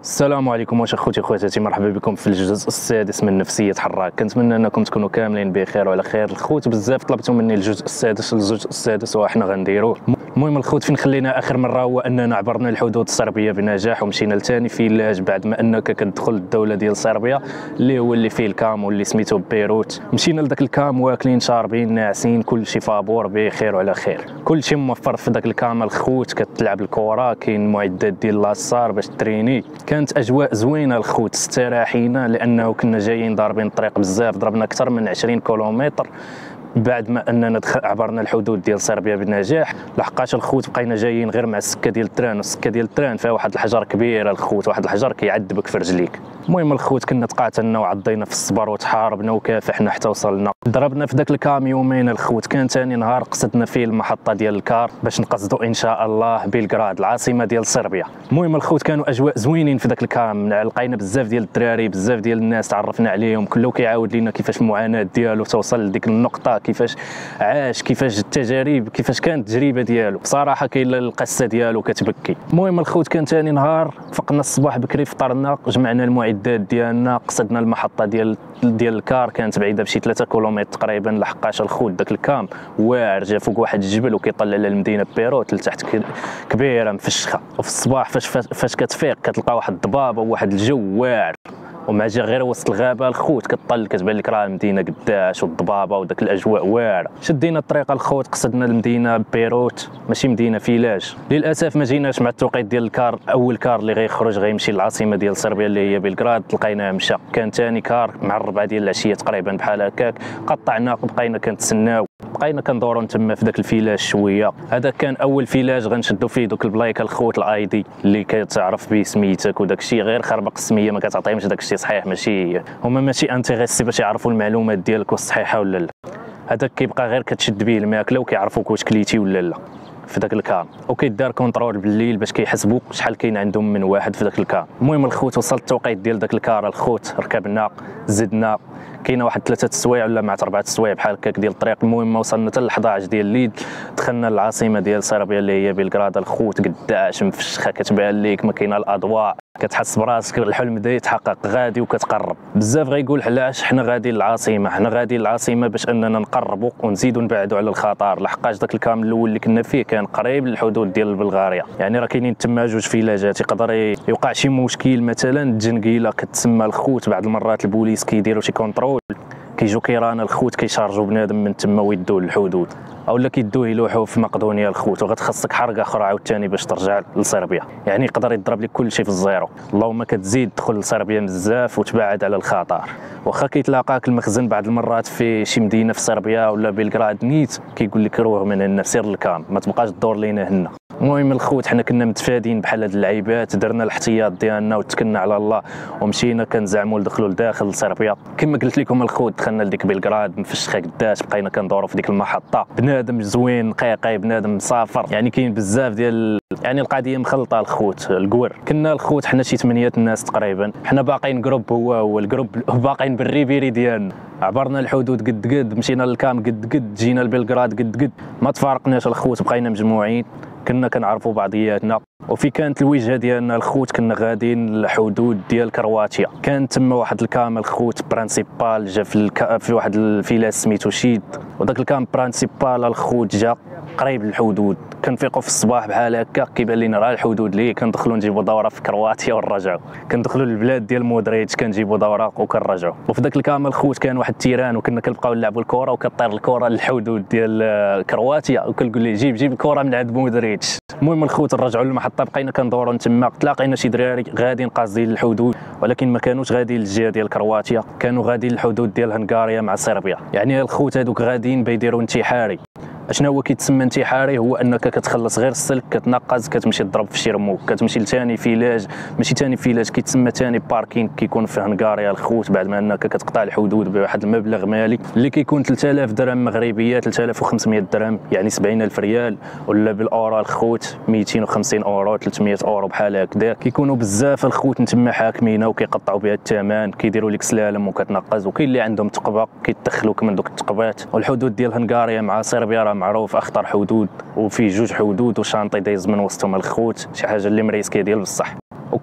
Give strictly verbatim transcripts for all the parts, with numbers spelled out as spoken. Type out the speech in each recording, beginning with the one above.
السلام عليكم واش اخوتي خواتاتي، مرحبا بكم في الجزء السادس من نفسية حراك. كنتمنى انكم تكونوا كاملين بخير وعلى خير. الخوت بزاف طلبتوا مني الجزء السادس الجزء السادس وحنا غنديروه. المهم الخوت فين خلينا اخر مره هو اننا عبرنا الحدود الصربيه بنجاح ومشينا لثاني فيلاج بعد ما انك كتدخل الدوله ديال صربيا اللي هو اللي فيه الكام واللي سميتو بيروت. مشينا لذاك الكام واكلين شاربين ناعسين كلشي فابور بخير وعلى خير، كلشي موفر في ذاك الكام. الخوت كتلعب الكره، كاين معدات ديال لاصار باش تريني، كانت اجواء زوينه الخوت. استراحينا لانه كنا جايين ضاربين الطريق بزاف، ضربنا اكثر من عشرين كيلومتر بعد ما اننا عبرنا الحدود ديال صربيا بنجاح. لحقاش الخوت بقينا جايين غير مع السكه ديال التران، والسكه ديال التران فيها واحد الحجر كبير الخوت، واحد الحجر كيعذبك في رجليك. المهم الخوت كنا تقاتلنا وعضينا في الصبر وتحاربنا وكافحنا حتى وصلنا. ضربنا في ذاك الكام يومين الخوت. كان ثاني نهار قصدنا فيه المحطه ديال الكار باش نقصدوا ان شاء الله بلغراد العاصمه ديال صربيا. المهم الخوت كانوا اجواء زوينين في ذاك الكام، لقينا بزاف ديال الدراري، بزاف ديال الناس تعرفنا عليهم، كله كيعاود لنا كيفاش المعاناه ديالو توصل لديك النقطه، كيفاش عاش، كيفاش التجارب، كيفاش كانت التجربه ديالو. بصراحه كاين القصه ديالو كتبكي. المهم الخوت كان ثاني نهار فقنا الصباح بكري، فطرنا، جمعنا المعدات ديالنا، قصدنا المحطه ديال ديال الكار. كانت بعيده بشي ثلاثة كيلومتر تقريبا. لحقاش الخوت داك الكام واعر، جا فوق واحد الجبل وكيطلع على المدينه بيروت لتحت كبيره مفشخه. وفي الصباح فاش فاش كتفيق كتلقى واحد الضبابه وواحد الجو واعر، ومع جا غير وسط الغابه الخوت كطل كتبان لك راه المدينه قداش والضبابه وداك الاجواء واعره. شدينا الطريق الخوت، قصدنا المدينه بيروت، ماشي مدينه فيلاج. للاسف ما جيناش مع التوقيت ديال الكار. اول كار اللي غيخرج غيمشي للعاصمه ديال صربيا اللي هي بلغراد لقيناه مشى. كان ثاني كار مع الربعه ديال العشيه تقريبا بحال هكاك، قطعنا بقينا كنتسناو، بقينا كندورو تما في ذاك الفيلاج شويه. هذا كان اول فيلاج غنشدو فيه دوك البلايك الخوت، الاي دي اللي كتعرف به سميتك وداك الشيء، غير خربق السميه ما كتعطيهمش داك الشيء صحيح. ماشي هما ماشي انتريسي باش يعرفوا المعلومات ديالك واش صحيحه ولا لا. هذاك كيبقى غير كتشد به الماكله وكيعرفوك واش كليتي ولا لا في ذاك الكام، وكيدار كونترول بالليل باش كيحسبوا شحال كاين عندهم من واحد في ذاك الكام. المهم الخوت وصلت التوقيت ديال ذاك الكار الخوت، ركبنا زدنا، كاينه واحد ثلاثه السوايع ولا مع اربعه السوايع بحال هكاك ديال الطريق. المهم وصلنا حتى ل إحدى عشر ديال الليل، دخلنا للعاصمه ديال صربيا اللي هي بلغراد الخوت. قداش مفشخه، كتبان ليك ما كاينه الاضواء، كتحس براسك الحلم بدا يتحقق غادي وكتقرب. بزاف غيقول علاش حنا غادي للعاصمه، حنا غادي للعاصمه باش اننا نقربوا ونزيدوا نبعدوا على الخطر. لحقاش داك الكام الاول اللي كنا فيه كان قريب للحدود ديال بلغاريا، يعني راه كاينين تما جوج فيلاجات، يقدر يوقع شي مشكل مثلا الجنقيله كتسمى الخوت. بعض المرات البوليس كيديروا شي كونترول، كيجيو كيران الخوت كيشارجوا بنادم من تما ويدوه للحدود، اولا كيدوه يلوحوه في مقدونيا الخوت، وغتخصك حرقه اخرى عاوتاني باش ترجع لصربيا. يعني يقدر يضرب لك كل شيء في الزيرو. اللهم كتزيد تدخل لصربيا بزاف وتبعد على الخطر. واخا كيتلاقاك المخزن بعض المرات في شي مدينه في صربيا ولا بلغراد نيت، كيقول لك روح من هنا سير للكام، ما تبقاش تدور لينا هنا. المهم الخوت حنا كنا متفادين بحال هاد اللعيبات، درنا الاحتياط ديالنا وتكلنا على الله ومشينا كنزعموا ندخلوا لداخل صربيا. كما قلت لكم الخوت دخلنا لديك بلغراد مفشخه قداش، بقينا كندوروا في ديك المحطه. بنادم زوين نقيقي، بنادم مسافر، يعني كاين بزاف ديال يعني القضيه مخلطه الخوت. الكور كنا الخوت حنا شي ثمانيه الناس تقريبا، حنا باقيين جروب، هو هو الجروب باقيين بالريبيري ديالنا. عبرنا الحدود قد قد، مشينا للكام قد قد، جينا لبلغراد قد قد، ما تفارقناش الخوت، بقينا مجموعين، كنا كنعرفوا بعضياتنا. وفي كانت الوجهه ديالنا الخوت كنا غاديين للحدود ديال كرواتيا. كان تما واحد الكام الخوت برانسيبال جا في, الك... في واحد الفيلاج سميتو شيد، وداك الكام برانسيبال الخوت جا قريب للحدود. كنفيقوا في الصباح بحال هكا كيبان لينا راه الحدود اللي كندخلوا نجيبوا دوره في كرواتيا ونرجعوا، كندخلوا للبلاد ديال مودريتش كنجيبوا دوره وكنرجعوا. وفي ذاك الكام الخوت كان واحد التيران، وكنا كنبقاو نلعبوا الكره وكطير الكره للحدود ديال كرواتيا، وكنقول ليه جيب جيب الكره من عند مودريتش. المهم الخوت نرجعوا للمحطه، بقينا كندوروا تما. تلاقينا شي دراري غاديين قاصدين للحدود، ولكن ما كانوش غاديين للجهه ديال كرواتيا، كانوا غاديين للحدود ديال هنغاريا مع صربيا. يعني الخوت هذوك غاديين بيديروا انتحاري. اشنا هو كيتسمى انتحاري؟ هو انك كتخلص غير السلك، كتنقز، كتمشي تضرب في شي رموك، كتمشي لثاني فيلاج، ماشي ثاني فيلاج، كيتسمى ثاني باركين، كيكون في هنغاريا الخوت، بعد ما انك كتقطع الحدود بواحد المبلغ مالي اللي كيكون ثلاثة آلاف درهم مغربيه، ثلاثة آلاف وخمسمائة درهم يعني سبعين ألف ريال، ولا بالاورو الخوت مئتين وخمسين اورو ثلاثمائة اورو بحال هكذا. كيكونوا بزاف الخوت نتما حاكمينه وكيقطعوا بها الثمن، كيديروا لك سلالم وكتنقز، وكاين اللي عندهم تقبه كيتدخلوك من دوك التقبات. والحدود ديال هنغاريا مع صربيا راه معروف اخطر حدود، وفي جوج حدود وشانطي دايز من وسطهم الخوت، شي حاجه اللي مريسكيه ديال بصح.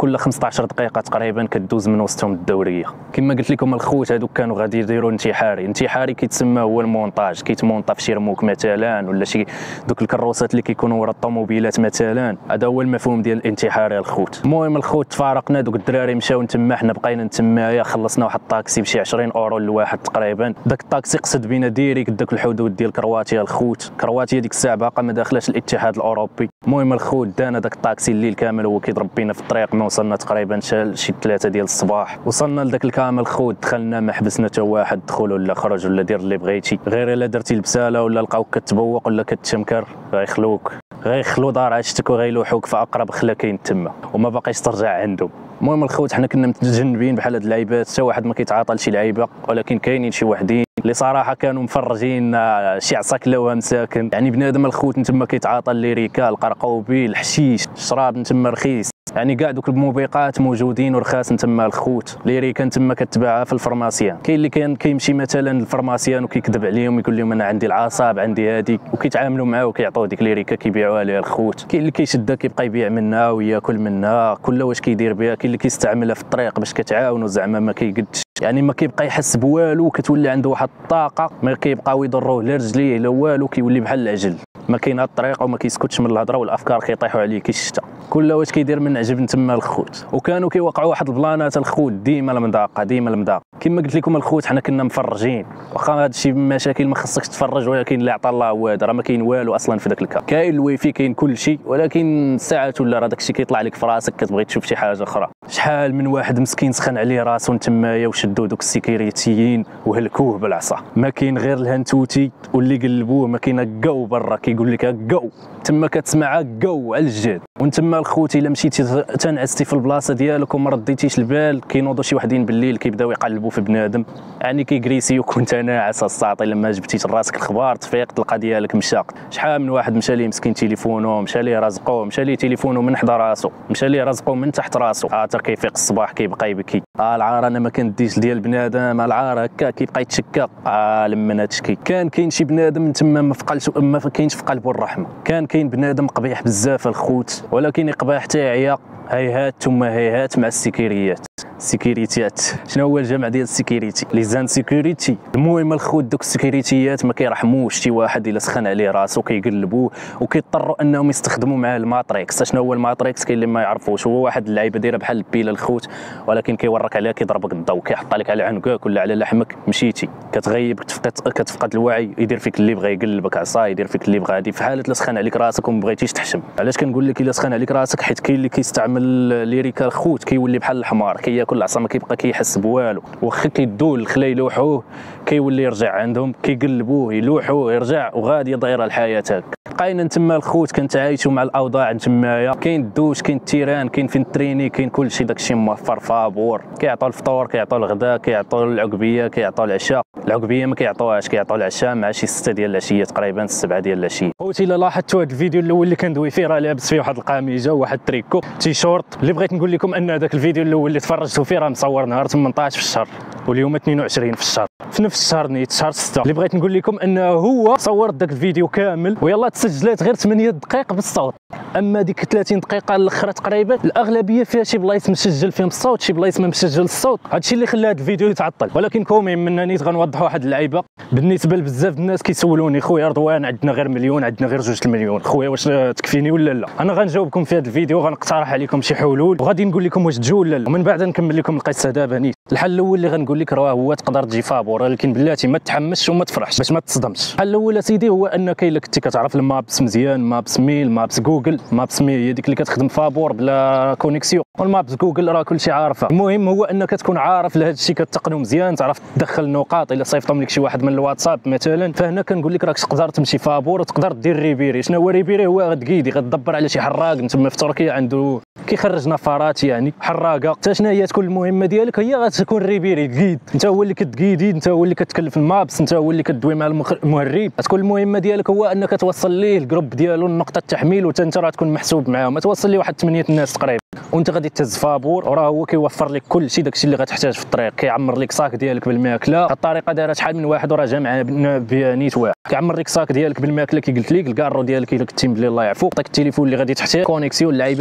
كل خمسطاش دقيقه تقريبا كدوز من وسطهم الدوريه. كما قلت لكم الخوت هذوك كانوا غادي يديروا انتحاري. انتحاري كيتسمى هو المونتاج، كيتمونطا في شي رموك مثلا ولا شي دوك الكروسات اللي كيكونوا ورا الطوموبيلات مثلا، هذا هو المفهوم ديال الانتحار يا الخوت. المهم الخوت تفارقنا، دوك الدراري مشاو تما، حنا بقينا تمايا، خلصنا واحد الطاكسي بشي عشرين اورو لواحد تقريبا. داك الطاكسي قصد بينا ديريكت داك الحدود ديال كرواتيا الخوت. كرواتيا ديك الساعه باقا ما داخلاش الاتحاد الاوروبي. المهم الخوت دانا داك الطاكسي الليل كامل هو كيضرب بينا في الطريق، ما وصلنا تقريبا شي ثلاثه ديال الصباح. وصلنا لذاك الكامل الخوت، دخلنا ما حبسنا حتى واحد، دخل ولا خرج ولا دير اللي بغيتي، غير الا درتي البساله ولا لقاوك كتبوق ولا كتشمكر غيخلوك، غيخلو دار عشتك وغيلوحوك في اقرب خلا كاين تما وما باقيش ترجع عندهم. المهم الخوت حنا كنا متجنبين بحال هاد اللعيبات، حتى واحد ما كيتعاطى لشي لعيبه، ولكن كاينين شي وحدين اللي صراحه كانوا مفرجين شي عصا كلاوها مساكن. يعني بنادم الخوت نتما كيتعاطى الليريكا، القرقوبي، الحشيش، الشراب نتما رخيص، يعني كاع دوك الموبقات موجودين ورخاص نتما الخوت. ليريكا نتما كتباعها في الفرماسيان. كاين اللي كان كيمشي مثلا للفرماسيان وكيكذب عليهم ويقول لهم انا عندي العصاب عندي هذيك، وكيتعاملوا معاه وكيعطوه ديك ليريكا كيبيعوها ليه الخوت. كاين اللي كيشدها كيبقى يبيع منها وياكل منها، كل واش كيدير بها. كاين اللي كيستعملها في الطريق باش كتعاونوا زعما ما كيقدش، يعني ما كيبقى يحس بوالو، كتولي عنده واحد الطاقه ما كيبقاو يضروه لا رجليه لا والو، كيولي بحال العجل، ما كاين هاد الطريقه وما كيسكتش من الهضره والافكار كيطيحوا عليه كيشتا. كل واش كيدير من عجب نتما الخوت. وكانوا كيوقعوا واحد البلانات الخوت ديما المذاقه ديما المذاقه. كما قلت لكم الخوت حنا كنا مفرجين، واخا هذا الشيء مشاكل ما خصكش تفرج، ولكن اللي عطى الله هو هذا، راه ما كاين والو اصلا في ذاك الكا. كاين الويفي كاين كل شيء، ولكن ساعات ولا راه داك الشيء كيطلع لك في راسك كتبغي تشوف شي حاجه اخرى. شحال من واحد مسكين سخن عليه راسو تمايا وشدوا دوك السيكيريتيين وهلكوه بالعصا. ما كاين غير الهنتوتي واللي قلبوه، ما كاين هكاو برا كيقول لك هكاو تما كتسمع هكاو على الجد. وانتما الخوت الا مشيتي تنعستي في البلاصه ديالك وما رديتيش البال، كينوضوا شي وحدين بالليل كيبداو يقلبوا في بنادم، يعني كيكريسيو كنت ناعس الساطي. لما جبتيش راسك الخبار تفيق تلقى ديالك مشاق. شحال من واحد مشى ليه مسكين تليفونه، مشى ليه رزقوه، مشى ليه تليفونه من حدا راسو، مشى ليه رزقوه من تحت راسو، عاطر كيفيق الصباح كيبقى يبكي. اه العار انا ما كنديش ديال بنادم، العار هكا كيبقى يتشكى. اه لما هادشي كان كاين شي بنادم تما ما فقلش ما كاينش في قلبه الرحمه. كان كاين بنادم قبيح بزاف الخوت، ولكن القباح تاعي هيهات ثم هيهات مع السيكيريات. السيكيريتيات شنو هو الجمع ديال السيكيريتي؟ لي زان سيكيريتي. المهم الخوت دوك السيكيريتيات ما كيرحموش شي واحد الا سخن عليه راسو، كيقلبوه وكيضطروا انهم يستخدموا معاه الماتريكس. شنو هو الماتريكس؟ كاين اللي ما يعرفوش، هو واحد اللعيبه دايره بحال البيله الخوت، ولكن كيورك عليها كيضربك الضوء، كيحط لك على عنقك ولا على لحمك، مشيتي كتغيب كتفقد كتفقد الوعي، يدير فيك اللي بغى يقلبك عصا، يدير فيك اللي بغى. هذه في حاله لا سخن عليك راسك وما بغيتيش تحشم. علاش كنقول لك الا سخن عليك راسك؟ حيت كاين اللي كيستعمل ليريكا الخوت كيولي بحال الحمار، كياكل العصا ما كيبقى كيحس بوالو، واخا كيدول الخلا يلوحوه كيولي يرجع عندهم، كيقلبوه يلوحوه يرجع، وغاديه دايره الحياه هكا. بقينا نتما الخوت كنتعايشوا مع الاوضاع نتمايا، كاين الدوش كاين التيران كاين فين تريني كاين كلشي، داكشي موفر فابور، كيعطوا الفطور كيعطوا الغداء كيعطوا العقبيه كيعطوا العشاء. العقبيه ما كيعطوهاش، كيعطوا العشاء مع شي ستة ديال العشيه تقريبا سبعة ديال العشيه. خوتي الا لاحظتوا هذا الفيديو الاول اللي كندوي فيه راه لابس فيه واحد القميجه وواحد التريكو تي شورت، اللي بغيت نقول لكم ان هذاك الفيديو الاول اللي تفرجتوا فيه راه مصور نهار ثمنطاش في الشهر، واليوم اثنين وعشرين في الشهر، في نفس الشهر نيت شهر ستة. اللي بغيت نقول لكم انه هو صور داك الفيديو كامل ويلا تسجلات غير ثمانية دقائق بالصوت، اما ديك ثلاثين دقيقه الاخرى تقريبا الاغلبيه فيها شي بلايص مسجل فيهم الصوت، شي بلايص ما مسجل الصوت. هادشي اللي خلى هذا الفيديو يتعطل. ولكن كومي منا نيت غنوضحوا واحد اللعيبه بالنسبه لبزاف الناس كيسولوني، خويا رضوان عندنا غير مليون، عندنا غير جوج المليون، خويا واش تكفيني ولا لا؟ انا غنجاوبكم في هذا الفيديو، غنقترح عليكم شي حلول وغادي نقول لكم واش تجو ولا لا، ومن بعد نكمل لكم القصه دابا نيت. الحل الاول اللي غنقول لك راه هو تقدر تجي فابور، ولكن بلاتي ما تحمسش وما تفرحش باش ما تصدمش. الحل الاول اسيدي هو ان كاين لك انت كتعرف المابس مزيان، مابس ميل مابس جوجل. مابس ميل هي ديك اللي كتخدم فابور بلا كونيكسيون، والمابس جوجل راه كلشي عارفه. المهم هو انك تكون عارف لهذا الشيء كتقنو مزيان، تعرف تدخل نقاط الا صيفطهم لك شي واحد من الواتساب مثلا. فهنا كنقول لك راك تقدر تمشي فابور وتقدر دير ريبيري. شنو هو ريبيري؟ هو غتقيدي غتدبر على شي حراق نتما في تركيا عنده كيخرج نفرات يعني حراقه. حتى شنو هي تكون المهمه ديالك؟ هي غتكون ريبيري تقيد، انت هو اللي كتقيدي، انت هو اللي كتكلف المابس، انت هو اللي كدوي مع المهرب. تكون المهمه ديالك هو انك توصل ليه الجروب ديالو نقطه التحميل، وانت انت راه تكون محسوب معاهم، توصل ليه واحد ثمانية الناس تقريبا، وانت غادي تهز فابور وراه هو كيوفر لك كل شيء داكشي اللي غتحتاج في الطريق. كيعمر لك صاك ديالك بالماكله. الطريقه دايره شحال من واحد وراه جامع بها نيت واحد، كيعمر لك صاك ديالك بالماكله كي قلت لك، الكارو ديالك الا كنتي ملي الله يعفو، عطيك التليفون اللي غادي تحتاج كونيكسيون اللعيبات كامل.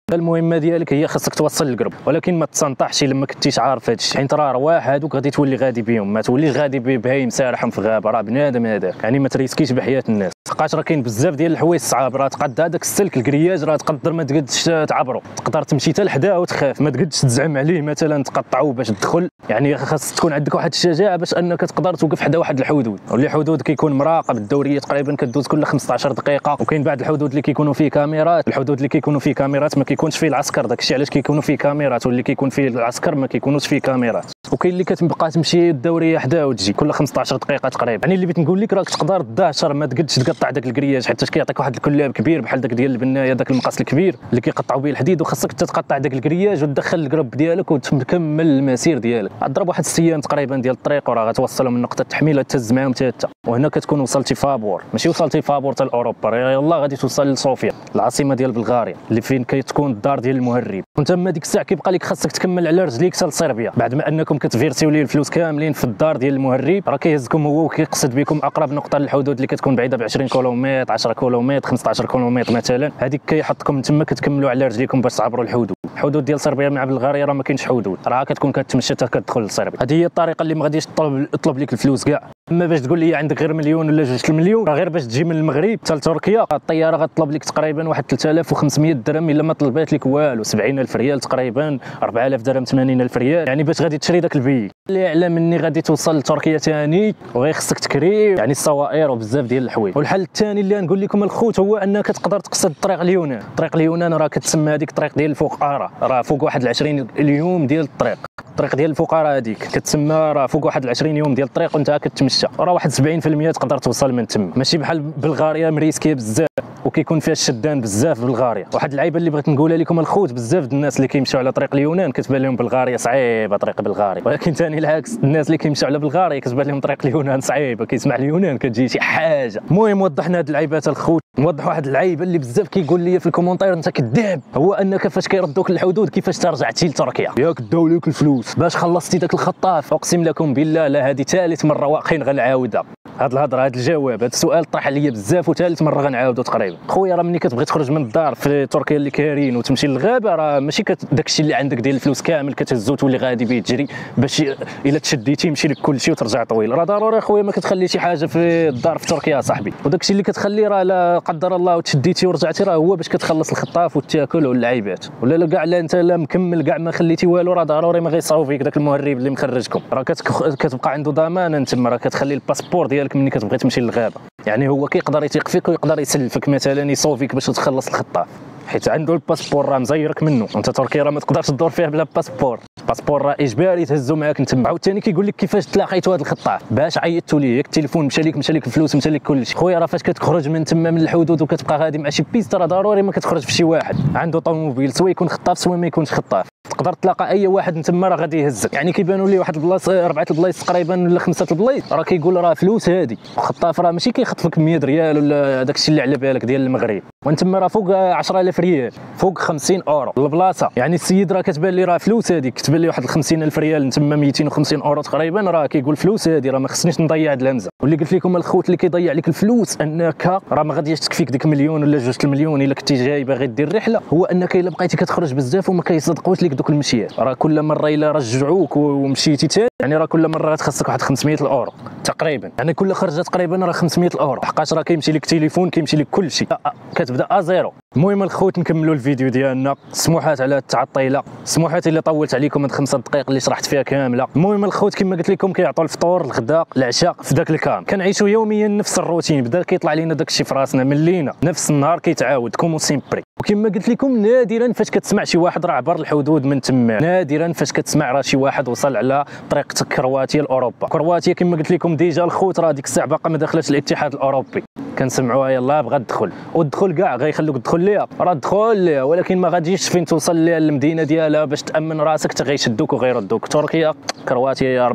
المهمه ديالك هي خاصك توصل للقرب، ولكن ما تسنطحش لما كنتيش عارف هذا الشيء، حيت راه رواح هذوك غادي تولي غادي بهم، ما توليش غادي ببهايم سارحهم في غابه، راه بنادم هذاك، يعني ما تريسكيش بحياه الناس. لحقاش راه كاين بزاف ديال الحوايج صعاب، راه تقد هذاك السلك الكرياج راه تقدر ما تقدش تعبرو، تقدر تمشي حتى لحداه وتخاف، ما تقدش تزعم عليه مثلا تقطعو باش تدخل، يعني خاص تكون عندك واحد الشجاعه باش انك تقدر توقف حدا واحد الحدود، واللي حدود كيكون مراقب، الدوريه تقريبا كدوز كل خمسطاش دقيقه، وكاين بعض الحدود اللي كيكونوا فيه كاميرات، الحدود اللي كيكونوا فيه كاميرات ما كيكونش فيه العسكر، داكشي علاش كيكونوا فيه كاميرات، واللي كيكون فيه العسكر ما كيكونوش فيه كاميرات، وكاين اللي كتبقى تمشي الدوريه حداه وتجي كل خمسطاش دقيقه تقريبا. يعني اللي بغيت نقول لك راك تقدر تدهشر، ما تقدش تقطع داك الكرياج حيت كيعطيك واحد الكلاب كبير بحال داك ديال البنايه، داك المقص الكبير اللي كيقطعوا به الحديد، وخاصك تقطع داك الكرياج وتدخل القرب ديالك وتكمل المسير ديالك. غضرب واحد السيام تقريبا ديال الطريق وراه غتوصلهم من نقطه التحميل تهز معاهم حتى حتى، وهنا كتكون وصلتي فابور، ماشي وصلتي فابور حتى لاوروبا، يلاه غادي توصل لصوفيا العاصمه ديال بلغاريا اللي فين كتكون الدار ديال المهرب، وانت ما ديك الساعه كيبقى لك خاصك تكمل على رجليك حتى لصربيا، بعد ما انكم كتفيرسيو ليه الفلوس كاملين في الدار ديال المهرب، راه كيهزكم هو وكيقصد بكم اقرب نقطه للحدود اللي كتكون بعيده ب عشرين كيلومتر عشرة كيلومتر خمسطاش كيلومتر مثلا، هذيك كيحطكم تما كتكملوا على رجليكم باش تعبروا الحدود. الحدود ديال صربيا مع بلغاريا راه ما كاينش حدود، راه كتكون كتمشى حتى كتدخل لصربيا، هذه هي الطريقه اللي ما غاديش تطلب تطلب لك الفلوس كاع. اما باش تقول لي عندك غير مليون ولا جوج المليون، راه غير باش تجي من المغرب حتى لتركيا الطياره غتطلب لك تقريبا واحد ثلاثة آلاف وخمسمية درهم الا ما طلبات لك والو، سبعين ألف ريال تقريبا، أربعة آلاف درهم ثمانين ألف ريال، يعني باش غادي تشري داك البي اللي اعلى مني غادي توصل لتركيا ثاني، وغير خصك تكري يعني الصوائر وبزاف ديال الحوايج. والحل الثاني اللي غنقول لكم الخوت هو انك تقدر تقصد طريق اليونان، طريق اليونان راه كتسمى هذيك الطريق ديال الفقراء، راه فوق واحد عشرين اليوم ديال الطريق، الطريق ديال الفقراء هذيك كتسمى راه فوق واحد عشرين يوم ديال الطريق وانت كتمشى، راه واحد سبعين بالمية تقدر توصل من تما، ماشي بحال بلغاريا مريسكيه بزاف وكيكون فيها الشدان بزاف. بلغاريا واحد العيبه اللي بغيت نقولها لكم الخوت، بزاف د الناس اللي كيمشيو على طريق اليونان كتبان لهم بلغاريا صعيبه طريق بلغاريا، ولكن ثاني العكس الناس اللي كيمشيو على بلغاريا كتبان لهم طريق اليونان صعيبه، كيسمع اليونان كتجي شي حاجه. المهم وضحنا هاد العيبات الخوت، نوضح واحد العيبه اللي بزاف كيقول لي في الكومونتير انت كذاب، هو انك فاش كيردوك للحدود كيفاش ترجعتي لتركيا ياك داو لك الفلوس باش خلصتي داك الخطاف. اقسم لكم بالله لا هذه ثالث مره واقعين غنعاودها هاد الهضره، هاد الجواب، هاد السؤال طرح عليا بزاف وثالث مره غنعاودو تقريبا. خويا راه ملي كتبغي تخرج من الدار في تركيا اللي كايرين وتمشي للغابه راه ماشي داكشي اللي عندك ديال الفلوس كامل كتهزو تولي غادي بيه تجري باش الا تشديتي يمشي لك كلشي وترجع طويل، راه ضروري خويا ما كتخلي شي حاجه في الدار في تركيا صاحبي، وداكشي اللي كتخلي راه لا قدر الله وتشديتي ورجعتي راه هو باش كتخلص الخطاف والتاكل واللعيبات، ولا لا كاع لا انت لا مكمل كاع ما خليتي والو راه ضروري ما غيصاوب فيك داك المهرب اللي مخرجكم، راه كتبقى عنده ضمانه انت راه كتخلي الباسبور ديالك ملي كتبغي تمشي للغابه، يعني هو كيقدر يثيق فيك ويقدر يسلفك مثلا يصوفيك باش تخلص الخطاف حيت عنده الباسبور راه مزيرك منه، وانت تركيا راه ما تقدرش تدور فيها بلا باسبور، الباسبور راه اجباري تهزو معاك انت. عاوتاني كيقول لك كيفاش تلاقيتوا هذا الخطاف، باش عيطتوا ليه، ياك التليفون مشى لك مشى لك الفلوس مشى لك كلشي. خويا راه فاش كتخرج من تما من الحدود وكتبقى غادي مع شي بيست راه ضروري ما كتخرج في شي واحد عنده طوموبيل سوا يكون خطاف سوا ما يكونش خطاف، تقدر تلاقى اي واحد من تما راه غادي يهزك، يعني كيبانوا لي واحد البلاصه اربعه البلايص تقريبا ولا خمسه البلايص راه كيقول راه فلوس هادي، الخطاف راه ماشي كيخطفك مية ريال ولا داك الشيء اللي على بالك ديال المغرب، وانت راه فوق عشرة آلاف ريال فوق خمسين اورو البلاصه، يعني السيد راه كتبان لي راه فلوس هذيك، كتبان لي واحد خمسين ألف ريال انت ميتين وخمسين اورو تقريبا، راه كيقول فلوس هذه راه ما خصنيش نضيع هاد الهمزه. واللي قلت لكم الخوت اللي كيضيع لك الفلوس انك راه ما غاديش تكفيك ديك مليون ولا جوج المليون الا كنتي جاي باغي دير رحله، هو انك الا بقيتي كتخرج بزاف وما كيصدقوش لك دوك المشيات، راه كل مره الا رجعوك ومشيتي ثاني يعني راه كل مره غتخصك واحد خمسمية الاورو تقريبا، يعني كل خرجه تقريبا راه خمسمية الاورو، حقاش راه كيمشي لك تليفون كيمشي لك كلشي كتبدا ا زيرو. المهم الخوت نكملوا الفيديو ديالنا، سموحات على التعطيله، سموحات اللي طولت عليكم هاد خمسة دقائق اللي شرحت فيها كامله. المهم الخوت كما قلت لكم كيعطوا الفطور الغداء العشاء في ذاك الكام، كنعيشوا يوميا نفس الروتين، بدا كيطلع لينا داك الشيء في راسنا من لينا نفس النهار كيتعاود كومو سيمبري. وكما قلت لكم نادرا فاش كتسمع شي واحد راه عبر الحدود من تما، نادرا فاش كتسمع راه شي واحد وصل على طريق كرواتيا لاوروبا. كرواتيا كما قلت لكم ديجا الخوت راه ديك الساعه باقا ما دخلتش الاتحاد الاوروبي، كنسمعوها يلاه بغات تدخل ودخل كاع غيخلوك تدخل ليها، راه دخل ليها ولكن ما غاديش فين توصل ليها المدينه ديالها باش تامن راسك حتى غيشدوك وغيردوك. تركيا كرواتيا يا ربي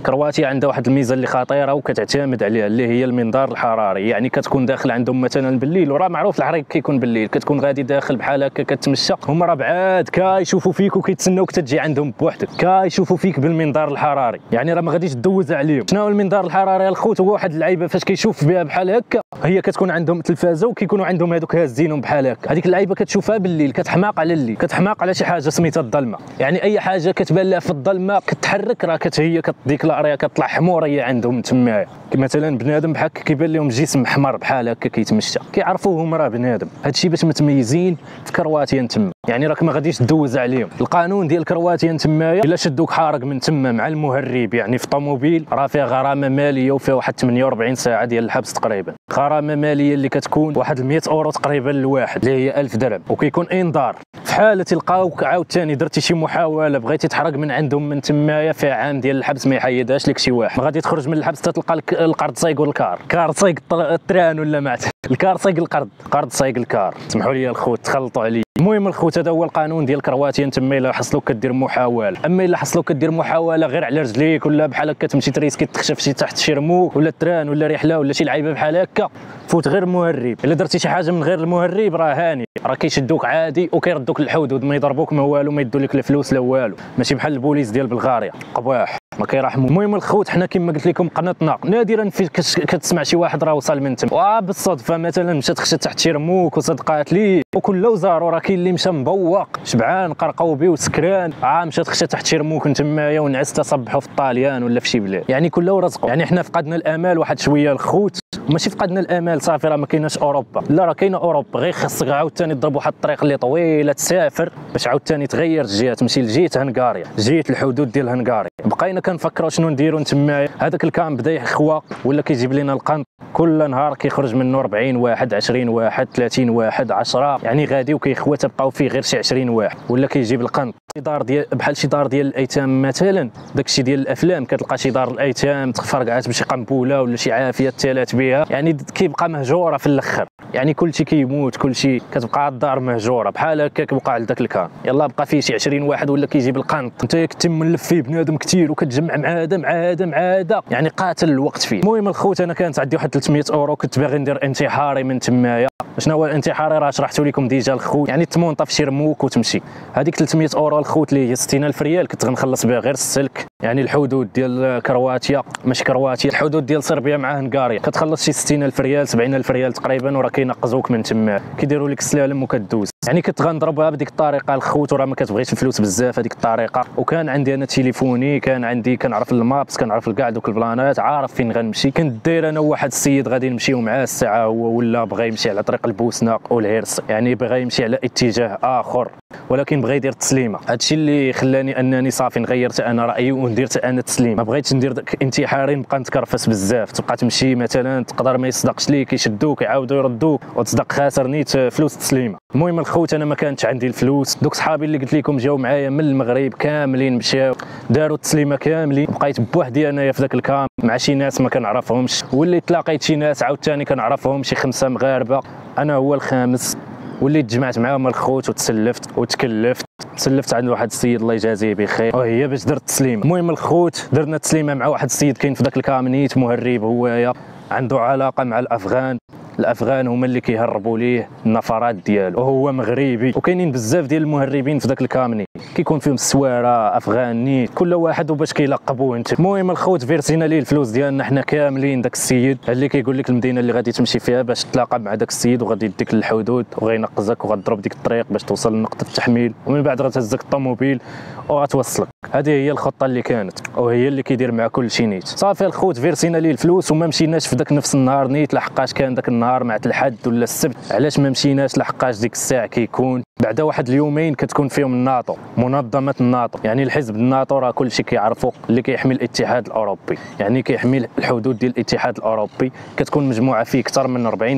كرواتيا عندها واحد الميزه اللي خطيره وكتعتمد عليها اللي هي المنظار الحراري، يعني كتكون داخل عندهم مثلا بالليل، وراه معروف الحريق كيكون بالليل، كتكون غادي داخل بحال هكا كتمشى، هما راه بعاد كيشوفوا فيك وكيتسناوك تجي عندهم بوحدك، كيشوفوا فيك بالمنظار الحراري، يعني راه ما غاديش تدوز عليهم. شنو هو المنظار الحراري الخوت؟ هو واحد اللعيبه فاش كيشوف بها بحال هكا، هي كتكون عندهم تلفازه وكيكونوا عندهم هذوك هازينهم بحال هكا، هذيك اللعيبه كتشوفها بالليل كتحماق على الليل، كتحماق على شي حاجه سميتها الظلمه، يعني اي حاجه كتبان لها في الظلمه كتحرك راه كت هي كتديكلاريها كطلع حموريه عندهم تمايا. مثلا بنادم بحال كيبان لهم جسم احمر بحال هكا كيتمشى، كيعرفوه هما راه بنادم. هادشي باش متميزين في كرواتيا تما، يعني راك ما غاديش تدوز عليهم. القانون ديال كرواتيا تمايا الا شدوك حارق من تما مع المهرب يعني في طوموبيل راه فيها غرامه ماليه وفيها واحد ثمانية وأربعين ساعه ديال الحبس تقريبا، غرامه ماليه اللي كتكون واحد مية اورو تقريبا للواحد اللي هي ألف درهم، وكيكون انذار في حاله تلقاوك عاوتاني درتي شي محاوله بغيتي تحرق من عندهم من تمايا فيها عام ديال الحبس ما يحيدهاش لك شي واحد، ما غادي تخرج من الحبس تلقى القرض صايق والكار، كار صايق التران ولا ما الكار صايق القرض، قرض صايق الكار، سمحوا لي الخوت تخلطوا عليا. المهم الخوت هذا هو القانون ديال كرواتيا تما الا حصلوك كدير محاوله، اما الا حصلوك كدير محاوله غير على رجليك ولا بحال هكا تمشي تريسكي تخشف شي تحت شي رموك ولا التران ولا رحله ولا شي لعيبه بحال هكا، فوت غير المهرب. الا درتي شي حاجه من غير المهرب راه هاني، راه كيشدوك عادي وكيردوك للحدود، ما يضربوك ما والو، ما يدوا لك الفلوس لا والو، ماشي بحال البوليس ديال بلغاريا قباح ما كيرحموا. المهم الخوت حنا كما قلت لكم قنطنا نادرا في كتسمع شي واحد راه وصل من تما، وبالصدفه مثلا مشات خشات تحت شي رموك وصدقات لي وكل وزارو، راه كاين اللي مشى مبوق شبعان قرقوبي وسكران، عا مشات خشات تحت شي رموك تمايا ونعس تصبحوا في الطاليان ولا في شي بلاد، يعني كل ورزقه. يعني حنا فقدنا الامال واحد شويه الخوت، ماشي فقدنا الامال صافي راه ما كايناش اوروبا، لا راه كاينه اوروبا، غير خاصك عاوتاني تضرب واحد الطريق اللي طويله تسافر باش عاوتاني تغير الجهه، تمشي لجهه هنغاريا، جهه الحدود ديال هنغاريا. بقينا كنفكروا شنو نديروا تمايا، هذاك الكام بدا يخوى ولا كيجيب لنا القنط، كل نهار كيخرج منه أربعين واحد عشرين واحد ثلاثين واحد عشرة، يعني غادي وكيخوى تبقاو فيه غير شي عشرين واحد، ولا كيجيب القنط شي دار ديال بحال شي دار ديال الايتام مثلا، داكشي ديال الافلام كتلقى شي دار الايتام تفرقعات بشي قنبوله ولا شي عافيه تالات بها، يعني كيبقى مهجوره في الاخر، يعني كلشي كيموت كلشي كتبقى الدار مهجوره بحال هكاك وقع لذاك الكان، يلا بقى فيه شي عشرين واحد ولا كيجيب القنط، انت كنتي ملف فيه بنادم كثير وكتجمع مع هذا مع هذا مع هذا، يعني قاتل الوقت فيه. المهم الخوت انا كانت عندي واحد ثلاثمية اورو كنت باغي ندير انتحاري من تمايا. شنو هو الانتحاري؟ راه شرحته لكم ديجا الخوت، يعني تمونطا في شي رموك وتمشي. هذيك ثلاثمية اورو الخوت اللي هي ستين ألف ريال كنت غنخلص بها غير السلك، يعني الحدود ديال كرواتيا ماشي كرواتيا الحدود ديال صربيا مع هنغاريا كتخلص شي ستين ألف ريال سبعين ألف ريال تقريبا، وراه كينقزوك من تما كيديروا لك السلالم وكدوز، يعني كنت غنضربها بديك الطريقه الخوت، وراه ما كتبغيش الفلوس بزاف هذيك الطريقه. وكان عندي انا تليفوني كان عندي كنعرف المابس كنعرف كاع دوك البلانات، عارف فين غنمشي، كنت داير انا وواحد السيد غادي نمشيو معاه الساعه، هو ولا بغى يمشي على طريق البوسنه والهرس، يعني بغى يمشي على اتجاه اخر ولكن بغى يدير تسليمه. هادشي اللي خلاني انني صافي غيرت انا رايي ونديرت انا تسليمه، ما بغيتش ندير داك انتحاري نبقى نتكرفس بزاف، تبقى تمشي مثلا تقدر ما يصدقش ليك يشدوك يعاودوا يردوك وتصدق خاسر نيت فلوس تسليمه. المهم الخوت انا ما كانتش عندي الفلوس، دوك صحابي اللي قلت لكم جاو معايا من المغرب كاملين مشاو داروا التسليمه كاملين، بقيت بوحدي انايا في ذاك الكام مع شي ناس ما كنعرفهمش، واللي تلاقيت شي ناس عاوتاني كنعرفهم شي خمسه مغاربه، انا هو الخامس، واللي تجمعت معاهم الخوت وتسلفت وتكلفت، تسلفت عند واحد السيد الله يجازيه بخير وهي باش درت التسليمه. المهم الخوت درنا التسليمه مع واحد السيد كاين في ذاك الكامنيت مهرب هويا، عنده علاقه مع الافغان، الافغان هما اللي كيهربوا ليه النفرات ديالو وهو مغربي، وكاينين بزاف ديال المهربين في ذاك الكامني كيكون فيهم السواره افغاني كل واحد وباش كيلقبوه انت. المهم الخوت فيرسينا ليه الفلوس ديالنا حنا كاملين، داك السيد اللي كيقول لك المدينه اللي غادي تمشي فيها باش تلاقى مع داك السيد وغادي يديك للحدود وغينقزك وغتضرب ديك الطريق باش توصل لنقطه التحميل، ومن بعد غتهزك الطوموبيل وغتوصلك. هذه هي الخطه اللي كانت وهي اللي كيدير مع كل شي نيت. صافي الخوت فيرسينا ليه الفلوس وما مشيناش في ذاك نفس النهار نيت، لحقاش كان ذاك النهار مع الحد ولا السبت. علاش ما مشيناش؟ لحقاش ديك الساعه كيكون بعد واحد اليومين كتكون فيهم الناطو، منظمه الناطو، يعني الحزب الناطو راه كلشي كيعرفوا اللي كيحمي الاتحاد الاوروبي، يعني كيحمي الحدود ديال الاتحاد الاوروبي، كتكون مجموعه فيه اكثر من أربعين دوله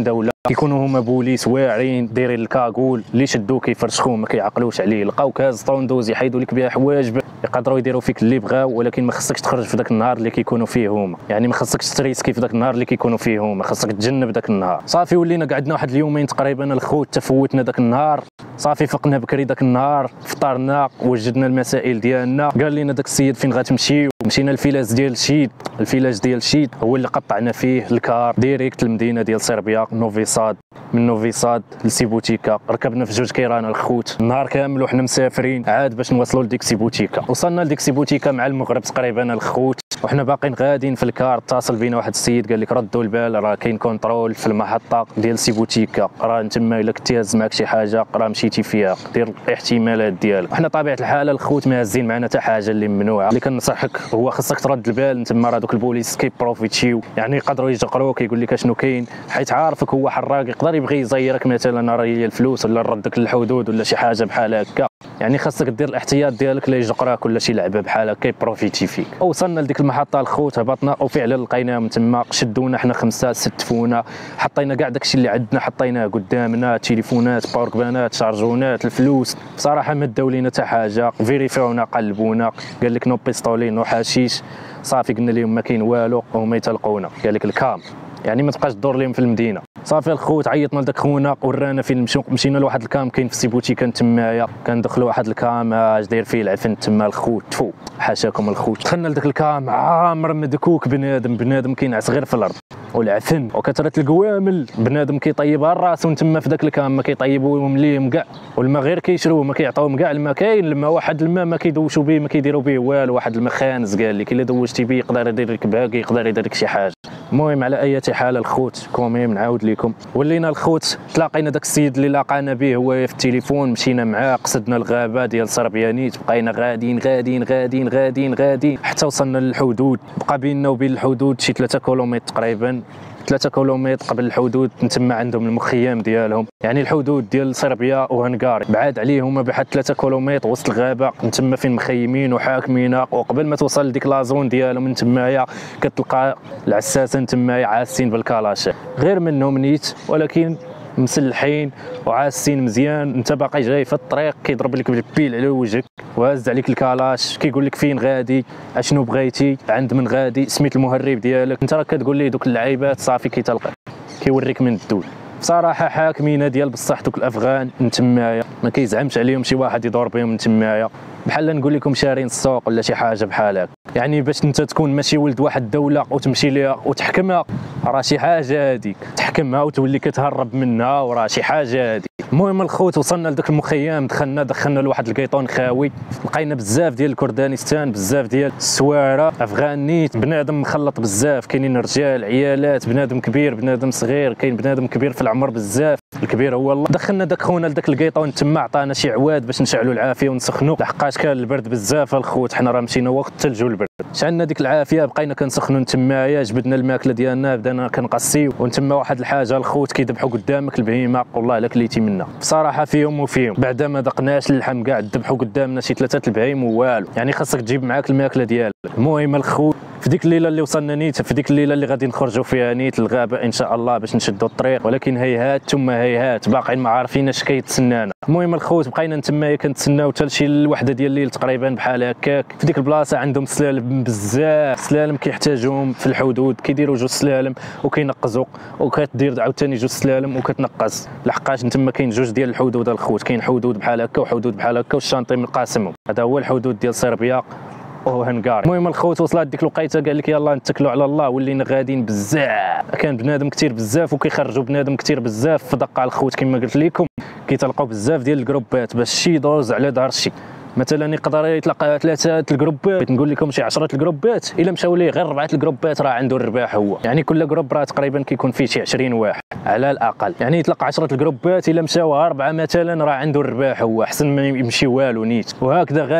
كيكونوا هما بوليس واعرين دايرين الكاغول اللي شدوه كيفرشخوه ما كيعقلوش عليه، لقاو كاز طوندوز يحيدوا لك بها حوايج يقدروا يديروا فيك اللي بغاو، ولكن ما خصكش تخرج في ذاك النهار اللي كيكونوا فيه هما، يعني ما خصكش تريسكي في ذاك النهار اللي كيكونوا فيه هما، خصك تجنب ذاك النهار. صافي ولينا قعدنا واحد اليومين تقريبا الخوت تفوتنا ذاك النهار. صافي فقنا بكري ذاك النهار، فطرنا وجدنا المسائل ديالنا. قال لنا داك السيد فين غتمشيو؟ مشينا الفيلاج ديال شيد، الفيلاج ديال شيد هو اللي قطعنا فيه الكار ديريكت المدينه ديال صربيا، نوفي صاد. من نوفي صاد لسيبوتيكا ركبنا في جوج كيران الخوت، النهار كامل وحنا مسافرين عاد باش نوصلوا لديك سيبوتيكا. وصلنا لديك سيبوتيكا مع المغرب تقريبا الخوت، وحنا باقيين غاديين في الكار. اتصل بينا واحد السيد قال لك ردوا البال، راه كاين كونترول في المحطه ديال سيبوتيكا، راه انت الا كنتي هاز معك شي حاجه راه مشيتي فيها، دير الاحتمالات ديالك. حنا طبيعه الحال الخوت ما هازين معنا حتى حاجه اللي ممنوعه. اللي كنصحك هو خصك ترد البال، تما راه دوك البوليس كيبروفيتيو، يعني يقدروا يجقروك يقول لك اشنو كاين، حيت عارفك هو حراق يقدر يبغي يزيرك مثلا راه هي الفلوس ولا ردك للحدود ولا شي حاجه بحال هكا. يعني خاصك دير الاحتياط ديالك لا يجقراك ولا شي لعبه بحال هكا يبروفيتي فيك. وصلنا لديك المحطه الخوت، هبطنا وفعلا لقيناهم تما، شدونا حنا خمسه ستفونا، حطينا كاع داكشي اللي عندنا حطيناه قدامنا، تليفونات، باوركبانات، شارجونات، الفلوس. بصراحه ما داو لينا حتى حاجه، فيريفيونا قلبونا، قال لك نو بيستولي نو حشيش. صافي قلنا لهم ما كاين والو وهما يتلقونا، قال لك الكام يعني ما تبقاش تدور لهم في المدينه. صافي الخوت عيطنا لذاك خونا ورانا فين نمشيو، مشينا لواحد الكام كاين في سيبوتيكا تمايا، كندخلوا واحد الكام اش داير فيه العفن تما الخوت، تفو حاشاكم الخوت. دخلنا لذاك الكام عامر مدكوك، بنادم بنادم كينعس غير في الارض والعفن وكثره القوامل، بنادم كيطيبها الراس وتما في ذاك الكام ما كيطيبوهم ليهم كاع، والماء غير كيشروه ما كيعطيوهم كاع الماء. كاين الماء واحد الماء ما كيدوشوا به ما كيديروا به والو، واحد الماء خانز قال لك الا دوشتي به يقدر يدير لك باقي، يقدر يدير لك شي حاجه. المهم على اي حال الخوت كوميم نعاود لكم، ولينا الخوت تلاقينا داك السيد اللي لاقانا به هو في التليفون، مشينا معاه قصدنا الغابه ديال صربيانيت، بقينا غاديين غاديين غاديين غاديين غاديين حتى وصلنا للحدود. بقى بيننا وبين الحدود شي ثلاثة كيلومتر تقريبا، ثلاثة كيلومتر قبل الحدود تما عندهم المخيم ديالهم، يعني الحدود ديال صربيا وهنغاري بعاد عليهم بحال ثلاثة كيلومتر وسط الغابه تما فين مخيمين وحاكمينها. وقبل ما توصل لديك لازون ديالهم من تمايا كتلقى العساسه تمايا عاسين بالكلاشة غير منهم نيت، ولكن مسلحين وعاسين مزيان. انت باقي جاي في الطريق كيضرب لك بالبيل على وجهك وهز عليك الكلاش، كيقول لك فين غادي، اشنو بغيتي، عند من غادي، سميت المهرب ديالك، انت راه كتقول ليه دوك اللعيبات صافي كيتلقى كيوريك من الدول. بصراحه حاكمين ديال بصح دوك الافغان من تمايا ما كيزعمش عليهم شي واحد يدور بهم من تمايا، بحال نقول لكم شارين السوق ولا شي حاجه بحال هكا. يعني باش انت تكون ماشي ولد واحد الدوله وتمشي ليها وتحكمها راه شي حاجه هذيك، تحكمها وتولي كتهرب منها وراه شي حاجه هذيك. المهم الخوت وصلنا لذاك المخيم، دخلنا دخلنا لواحد القيطون خاوي، لقينا بزاف ديال الكردانستان، بزاف ديال السواره افغانيت، بنادم مخلط بزاف، كاينين رجال عيالات، بنادم كبير بنادم صغير، كاين بنادم كبير في العمر بزاف، الكبير هو الله. دخلنا داك خونا لذاك القيطون تما عطانا شي عواد باش نشعلوا العافيه ونسخنوا، لحقاش كان البرد بزاف الخوت، حنا راه مشينا وقت الثلج والبرد، شعلنا ديك العافيه بقينا كنسخنوا تمايا، جبدنا الماكله ديالنا بدانا كنقصيو، وتما واحد الحاجه الخوت كيذبحوا قدامك البهيمه والله الا كليتي منها. بصراحه فيهم وفيهم بعد ما ذقناش اللحم كاع ذبحوا قدامنا شي ثلاثه البهايم والو، يعني خاصك تجيب معاك الماكله ديالك. المهم الخوت في ديك الليله اللي وصلنا نيت، في ديك الليله اللي غادي نخرجوا فيها نيت للغابه ان شاء الله باش نشدوا الطريق، ولكن هيهات ثم هيهات باقيين ما عارفين اش كيتسنانا. المهم الخوت بقينا نتمايا كنتسناو حتى لشي الوحده ديال الليل تقريبا بحال هكاك. في ديك البلاصه عندهم سلالم بزاف، سلالم كيحتاجوهم في الحدود، كيديروا جوج سلالم وكينقزوا، وكتدير عاوتاني جوج سلالم وكتنقز، لحقاش تما كاين جوج ديال الحدود الخوت، كاين حدود بحال هكا وحدود بحال هكا والشانطي مقاسمهم، هذا هو الحدود ديال صربيا وهنغاري. المهم الخوت وصلت ديك الوقيته قال لك يلاه نتكلوا على الله، ولينا غاديين بزاف، كان بنادم كثير بزاف وكيخرجوا بنادم كثير بزاف في دقه الخوت كما قلت لكم، كيتلقاو بزاف ديال الجروبات باش شي يدوز على دار الشي، مثلا يقدر يتلقى ثلاثه الجروبات، نقول لكم شي عشرة الجروبات، الا مشاو ليه غير اربعه الجروبات راه عنده الرباح هو، يعني كل جروب راه تقريبا كيكون فيه شي عشرين واحد على الاقل، يعني يتلقى عشرة الجروبات، الا مشاو اربعه مثلا راه عنده الرباح هو، احسن ما يمشي والو نيت، وهكذا غاديه.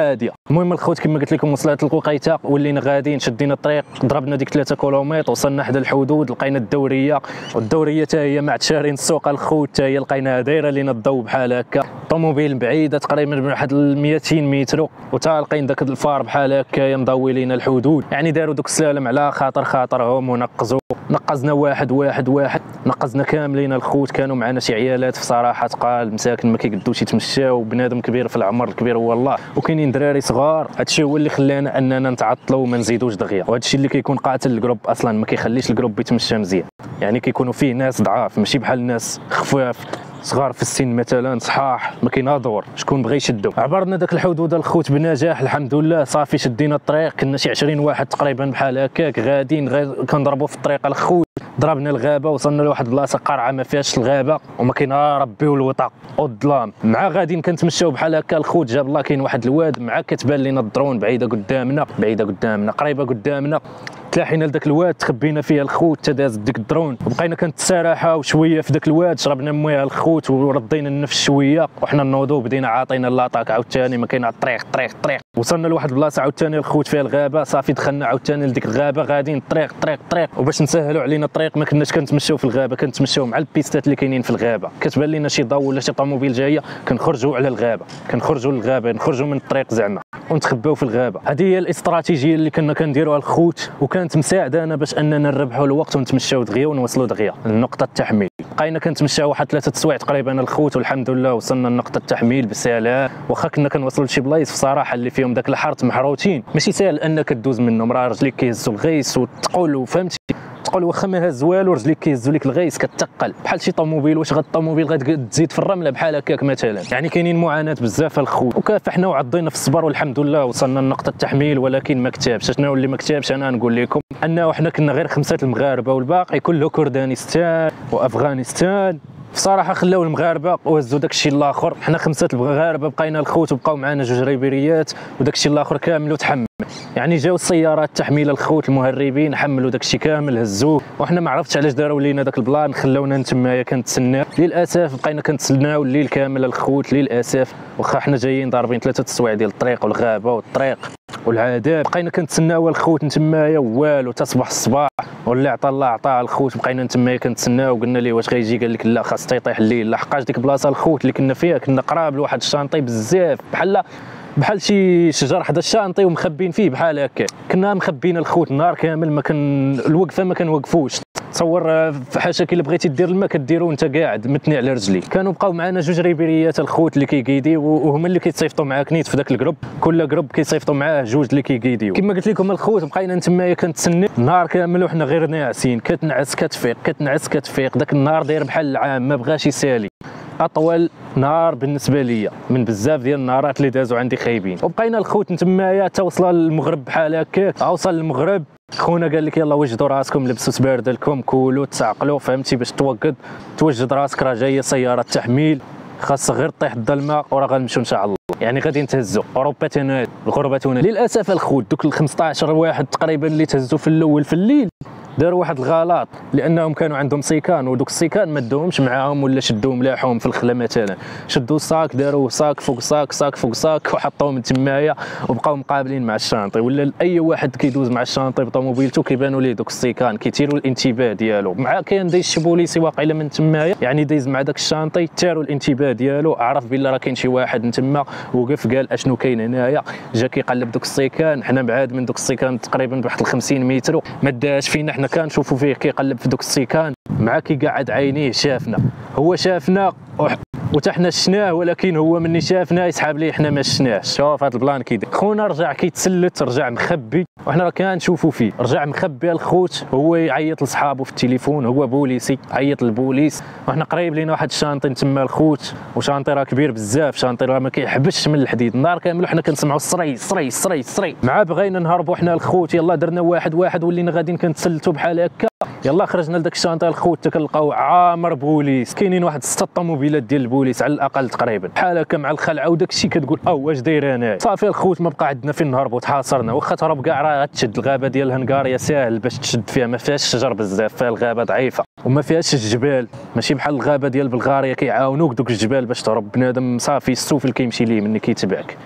المهم الخوت كما قلت لكم وصلت الوقيته ولينا غاديين شدينا الطريق ضربنا ديك ثلاثة كيلومتر وصلنا حدا الحدود لقينا الدوريه والدوريه حتى هي مع تشارين السوق الخوت حتى هي لقيناها دايره لينا الضوء بحال هكا طوموبيل بعيده تقريبا بواحد مئتين متر وتا لقينا داك الفار بحال هكا مضوي لينا الحدود يعني داروا دوك السلالم على خاطر خاطرهم ونقزوا نقزنا واحد واحد واحد نقزنا كاملين الخوت كانوا معنا شي عيالات في صراحه تقال مساكن ما كيقدوش يتمشاو بنادم كبير في العمر الكبير هو الله وكاينين دراري صغار هادشي هو اللي خلانا اننا نتعطلوا وما نزيدوش دغيا وهادشي اللي كيكون قاتل الجروب اصلا ما كيخليش الجروب يتمشى مزيان يعني كيكونوا فيه ناس ضعاف ماشي بحال الناس خفاف صغار في السن مثلا صحاح ما كيناضور شكون بغى يشدو عبرنا داك الحدود الخوت بنجاح الحمد لله صافي شدينا الطريق كنا شي عشرين واحد تقريبا بحال هكاك غاديين غير كنضربوا في الطريق الخوت ضربنا الغابه وصلنا لواحد البلاصه قرعه ما فيهاش الغابه وما كاين ربي والوطا والظلام مع غاديين كنتمشاو بحال هكا الخوت جاب الله كاين واحد الواد مع كتبان لينا الدرون بعيده قدامنا بعيده قدامنا قريبه قدامنا تلاحينا لذاك الواد تخبينا فيه الخوت تداز ديك الدرون وبقينا كنتسارحوا شويه في ذاك الواد شربنا مويه الخوت وردينا النفس شويه وحنا نوضوا بدينا عاطينا لاطاك عاوتاني ما كاين الطريق الطريق الطريق وصلنا لواحد البلاصه عاوتاني الخوت فيها الغابه صافي دخلنا عاوتاني لديك الغابه غاديين الطريق الطريق الطريق وباش نسهلوا علينا الطريق ما كناش كنتمشاو في الغابه كنتمشاو مع البيستات اللي كاينين في الغابه كتبان لنا شي ضو ولا شي طوموبيل جايه كنخرجوا على الغابه كنخرجوا للغابه نخرجوا من الطريق زعما ونتخباو في الغابه هذه هي الاستراتيجيه اللي كنا كنديروها الخوت وكانت مساعدانا باش اننا نربحوا الوقت ونتمشاو دغيا ونوصلوا دغيا لنقطه التحميل بقينا كنتمشاو واحد ثلاثه سوايع تقريبا الخوت والحمد لله وصلنا لنقطه التحميل بسلام واخا كنا كنوصلوا لشي بلايص في صراحه اللي فيهم داك الحرث محروتين ماشي ساهل انك دوز منهم راه رجليك كيهزوا الغيس وتقول وفهمتي تقول واخا ما هز والو رجليك كيهزوا لك الغيس كتقل بحال شي طوموبيل واش غاد الطوموبيل غتزيد في الرمله بحال هكاك مثلا يعني كاينين معاناه بزاف الخوت وكافحنا وعضينا في الصبر والحمد لله وصلنا لنقطه التحميل ولكن ما كتابش شنو اللي ما كتابش انا نقول لكم انه حنا كنا غير خمسه المغاربه والباقي كله كردانستان وافغانستان بصراحه خلاو المغاربه وهزوا داك الشيء الاخر حنا خمسه المغاربه بقينا الخوت وبقاو معنا جوج ريبيريات وداك الشيء الاخر كامل وتحمل يعني جاو السيارات تحميل الخوت المهربين حملوا داك الشيء كامل هزوه وحنا ما عرفتش علاش داروا لينا داك البلان خلاونا نتمايا كنتسناو للاسف بقينا كنتسناو الليل كامل الخوت للاسف واخا حنا جايين ضاربين ثلاثه السوايع ديال الطريق والغابه والطريق والعذاب بقينا كنتسناو الخوت نتمايا والو تصبح الصباح واللي عطى الله عطاه الخوت بقينا نتمايا كنتسناو قلنا ليه واش غيجي قال لك لا خاص يطيح الليل لحقاش ديك البلاصه الخوت اللي كنا فيها كنا قراب لواحد الشانطي بزاف بحال بحال شي شجر حدا الشانطي ومخبين فيه بحال هكا كنا مخبين الخوت النهار كامل ما كان الوقفه ما كنوقفوش تصور فحاشا كي بغيتي دير الماء كديرو وانت قاعد متني على رجليك كانوا بقاو معنا جوج ريبيريات الخوت اللي كيقيديو وهما اللي كيتصيفطوا معاك نيت في ذاك الجروب كل جروب كيصيفطوا معاه جوج اللي كيقيديو كما قلت لكم الخوت بقينا نتمايا كنتسنى النهار كامل وحنا غير ناعسين كتنعس كتفيق كتنعس كتفيق داك النهار داير بحال العام ما بغاش يسالي اطول نهار بالنسبه ليا من بزاف ديال النهارات اللي دازوا عندي خايبين وبقينا الخوت نتمايا حتى وصل المغرب بحال هكاك اوصل المغرب خونا قال لك يلا وجدوا راسكم لبسوا سبارد لكم كولوا تعقلوا فهمتي باش توقد توجد راسك راه جايه سياره تحميل خاص غير طيح الظلمه وراه غنمشيو ان شاء الله يعني غادي نتهزوا اوروبا تناد الغربه تناد للاسف الخوت دوك ال خمسطاش واحد تقريبا اللي تهزوا في الاول في الليل داروا واحد الغلط لانهم كانوا عندهم سيكان ودوك السيكان ما داوهمش معاهم ولا شدوهم لاحهم في الخلا مثلا شدوا صاك داروا صاك فوق صاك صاك فوق صاك وحطوهم تمايا وبقاو مقابلين مع الشانطي ولا اي واحد كيدوز مع الشانطي بطوموبيلته كيبانوا ليه دوك السيكان كيثيروا الانتباه ديالو مع كاين دايز بوليسي واقيلا من تمايا يعني دايز مع داك الشانطي ثاروا الانتباه ديالو عرف بلي راه كاين شي واحد من تما وقف قال اشنو كاين هنايا جا كيقلب دوك السيكان حنا بعاد من دوك السيكان تقريبا بواحد خمسين متر ما داش فينا حنا كنشوفوا فيه كيقلب في دوك السيكان مع كي قاعد عينيه شافنا هو شافنا وتا حنا شفناه ولكن هو مني شافنا يسحاب ليه حنا ما شفناهش شوف هذا البلان كيدير خونا رجع كيتسلت رجع مخبي وحنا راه كنشوفوا فيه رجع مخبي الخوت هو يعيط لصحابه في التليفون هو بوليسي عيط للبوليس وحنا قريب لينا واحد الشانطي تما الخوت وشانطي راه كبير بزاف شانطي راه ما كيحبش من الحديد النهار كامل وحنا كنسمعوا الصري الصري الصري الصري مع بغينا نهربوا حنا الخوت يلا درنا واحد واحد ولينا غاديين كنتسلتوا بحال هكا يلا خرجنا لذاك الشانطي الخوت كنلقاو عامر بوليس كاينين واحد ستة طوموبيلات ديال البوليس على الاقل تقريبا بحال هكا مع الخلعه وداك الشيء كتقول او واش داير انا صافي الخوت ما بقى عندنا فين نهربوا تحاصرنا واخا تهرب كاع راه غتشد الغابه ديال هنغاريا ساهل باش تشد فيها ما فيهاش شجر بزاف فيها الغابه ضعيفه وما فيهاش الجبال ماشي بحال الغابه ديال بلغاريا كيعاونوك دوك الجبال باش تهرب بنادم صافي السفل كيمشي ليه مني كيتبعك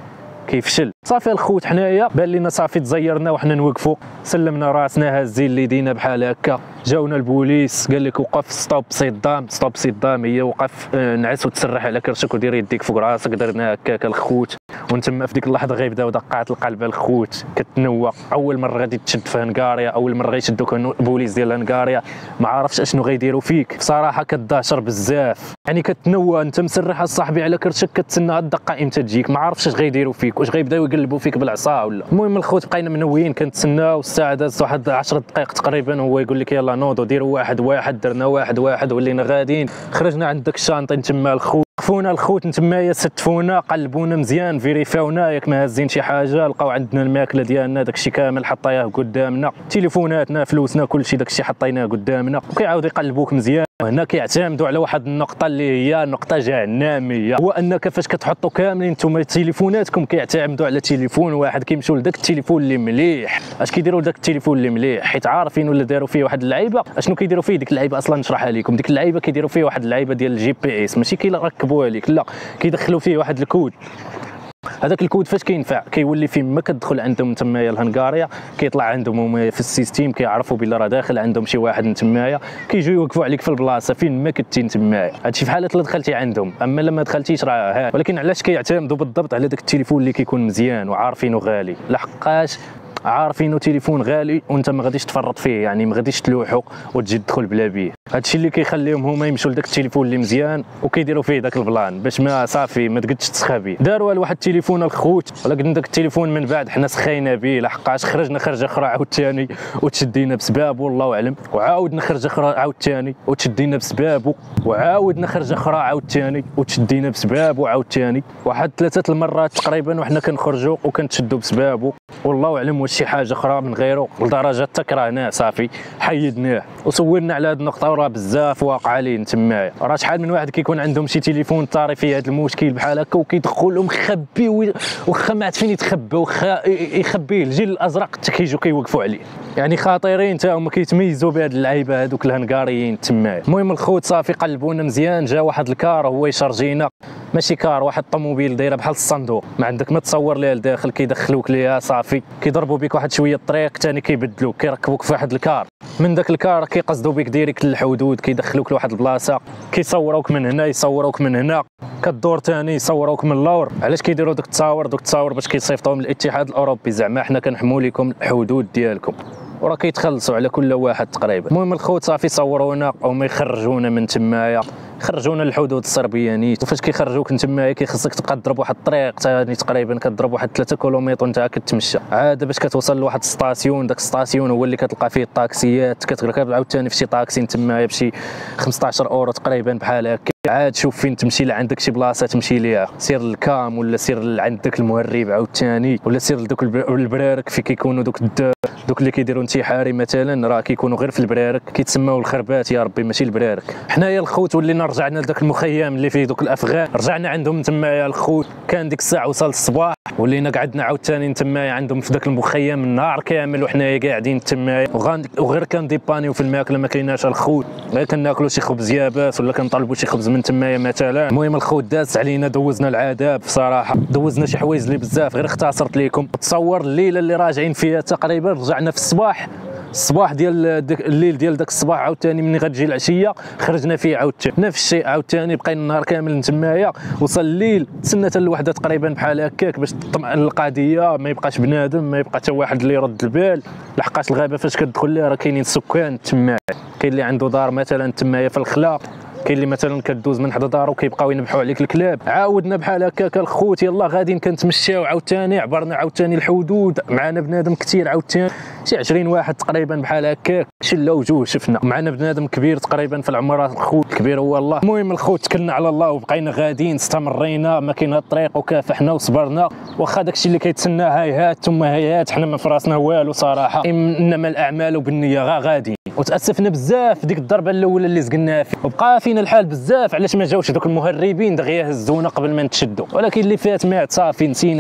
كيفشل. صافي الخوت حنايا بان لينا صافي تزيرنا وحنا نوقفوا، سلمنا راسنا هازين ليدينا بحال هكا. جاونا البوليس قال لك وقف ستوب صدام ستوب صدام، هي وقف اه نعس وتسرح على كرشك ودير يديك فوق راسك. درنا هكاك الخوت وانتما في ديك اللحظه غيبداو دقات القلب الخوت كتنوى. اول مره غادي تشد في هنغاريا، اول مره غيشدوك البوليس ديال هنغاريا، ما عرفتش اشنو غيديروا فيك بصراحه. كتدهشر بزاف يعني كتنوى انت مسرح اصاحبي على كرشك كتسنى هاد الدقه امتى تجيك، ما عرفتش اش غيديروا فيك، واش غيبداو يقلبوا فيك بالعصا ولا. المهم الخوت بقينا منويين كنتسناو. الساعه دازت واحد عشر دقائق تقريبا، هو يقول لك يلا نوضوا ديروا واحد واحد. درنا واحد واحد ولينا غاديين. خرجنا عند داك الشانطين تما الخوت، وقفونا الخوت نتمايا ستفونا قلبونا مزيان فيريفاونا ياك ما هازين شي حاجه. لقاو عندنا الماكله ديالنا داكشي كامل حطاياه قدامنا، تليفوناتنا فلوسنا كلشي داكشي حطيناه قدامنا، وكيعاودوا يقلبوك مزيان. هنا كيعتمدوا على واحد النقطه اللي هي نقطه جهنميه، هو انك فاش كتحطوا كاملين نتوما تليفوناتكم كيعتمدوا على تليفون واحد، كيمشيو لذاك التليفون اللي مليح. اش كيديروا لذاك التليفون اللي مليح؟ حيت عارفين ولا داروا فيه واحد اللعيبه. اشنو كيديروا فيه ديك اللعيبه؟ اصلا نشرحها لكم. ديك اللعيبه كيديروا فيه واحد اللعيبه ديال الجي بي اس، ماشي كيركبوها لك، لا كيدخلوا فيه واحد الكود. هذاك الكود فاش كينفع؟ كيولي فين ما كتدخل عندهم تمايا لهنغاريا كيطلع عندهم هما في السيستيم، كيعرفوا بلي راه داخل عندهم شي واحد نتمايا، كيجيو يوقفوا عليك في البلاصه فين ما كنتي نتمايا. هادشي في حاله الا دخلتي عندهم، اما لما دخلتيش راه ها. ولكن علاش كيعتمدوا بالضبط على داك التليفون اللي كيكون مزيان وعارفينه غالي؟ لحقاش عارفينه تليفون غالي وانت ما غاديش تفرط فيه، يعني ما غاديش تلوحو وتجي تدخل بلا بيه. هادشي اللي كيخليهم هما يمشوا لذاك التليفون اللي مزيان وكيديروا فيه داك البلان باش ما صافي ما تقدش تسخابي. داروا لواحد التليفون الخوت، ولكن داك التليفون من بعد حنا سخينا به، لحقاش خرجنا خرجه اخرى عاوتاني وتشدينا بسبابه والله اعلم، وعاودنا خرجه اخرى عاوتاني وتشدينا بسبابه، وعاودنا خرجه اخرى عاوتاني وتشدينا بسبابه عاوتاني. واحد ثلاثه المرات تقريبا وحنا كنخرجوا وكنتشدوا بسبابه، والله اعلم واش شي حاجه اخرى من غيره، لدرجه حتى كرهناه صافي حيدناه. وسولنا على هذه النقطه وراه بزاف واقع ليه تمايا. راه شحال من واحد كيكون عندهم شي تليفون طاري فيه هذا المشكل بحال هكا وكيدخلوا مخبي، واخا ما عرفت فين يتخبى، واخا يخبيه الجيل الازرق حتى كيجيو كيوقفوا عليه. يعني خطيرين حتى هما كيتميزوا بهاد اللعيبه هذوك الهنغاريين تمايا. المهم الخوت صافي قلبونا مزيان. جا واحد الكار هو يشارجينا، ماشي كار، واحد الطوموبيل دايره بحال الصندوق، ما عندك ما تصور ليها لداخل، كيدخلوك ليها صافي، كيضربوا بك واحد شويه الطريق ثاني كيبدلوك كيركبوك في واحد الكار. من داك الكار كيقصدوا بك ديريكت للحدود، كيدخلوك لواحد البلاصه، كيصوروك من هنا يصوروك من هنا، كدور ثاني يصوروك من اللور. علاش كيديروا دوك التصاور؟ دوك التصاور باش كيصيفطوهم من الاتحاد الاوروبي، زعما حنا كنحموا لكم الحدود ديالكم، وراه كيتخلصوا على كل واحد تقريبا. المهم الخوت صافي صورونا وما يخرجونا من تمايا، خرجونا للحدود الصربيه نيت. وفاش كيخرجوك من تمايا كيخصك تبقى تضرب واحد الطريق ثاني تقريبا، كتضرب واحد ثلاثة كيلومتر وانت كتمشى عاد باش كتوصل لواحد السطاسيون. داك السطاسيون هو اللي كتلقى فيه الطاكسيات، كتركب عاوتاني في شي طاكسي تمايا بشي خمسطاش اورو تقريبا بحال هكا. عاد شوف فين تمشي، لا عندك شي بلاصه تمشي ليها، سير للكام ولا سير عندك المهرب عاوتاني، ولا سير لدوك البرارك في كيكونوا دوك دوك اللي كيديروا انتحاري مثلا، راه كيكونوا غير في البرارك، كيتسموا الخربات يا ربي ماشي البرارك. حنايا الخوت ولينا رجعنا لذاك المخيم اللي فيه دوك الافغان، رجعنا عندهم تمايا الخوت. كان ديك الساعه وصل الصباح، ولينا قعدنا عاوتاني تمايا عندهم في ذاك المخيم النهار كامل وحنايا قاعدين تمايا، وغير كنديبانيو في الماكله ما كايناش الخوت، غير كناكلوا شي خبز يابس ولا كنطلبوا شي خبز من تمايا مثلا. المهم الخوت داز علينا، دوزنا العذاب بصراحه، دوزنا شي حوايج اللي بزاف، غير اختصرت لكم. تصور الليله اللي راجعين فيها تقريبا رجعنا في الصباح، الصباح ديال الليل ديال داك الصباح عاوتاني ملي غتجي العشيه خرجنا فيه عاوتاني نفس الشيء، عاوتاني بقينا النهار كامل تمايا. وصل الليل تسنى حتى الوحده تقريبا بحال هكاك باش تطمئن القضيه، ما يبقاش بنادم، ما يبقى حتى واحد اللي يرد البال، لحقاش الغابه فاش كتدخل ليها راه كاينين سكان تمايا، كاين اللي عنده دار مثلا تمايا في الخلا، كاين اللي مثلا كدوز من حدا دارو كيبقاو ينبحوا عليك الكلاب. عاودنا بحال هكاك الخوت يلا غاديين كنتمشاو عاوتاني، عبرنا عاوتاني الحدود، معنا بنادم كثير عاوتاني شي عشرين واحد تقريبا بحال هكاك، شله وجوه شفنا، معنا بنادم كبير تقريبا في العمر، الخوت كبير هو الله. المهم الخوت تكلنا على الله وبقينا غاديين، استمرينا ما كاين الطريق وكافحنا وصبرنا، واخا داكشي اللي كيتسنى هايهات ثم هايهات، حنا ما فراسنا والو صراحه، انما الاعمال بالنيه غا غادي. وتاسفنا بزاف ديك الضربه الاولى اللي زقنا فيه، وبقى فينا الحال بزاف علاش ما جاوش دوك المهربين دغيا هزونا قبل ما نتشدوا، ولكن اللي فات مات صافي نسينا داك الشيء.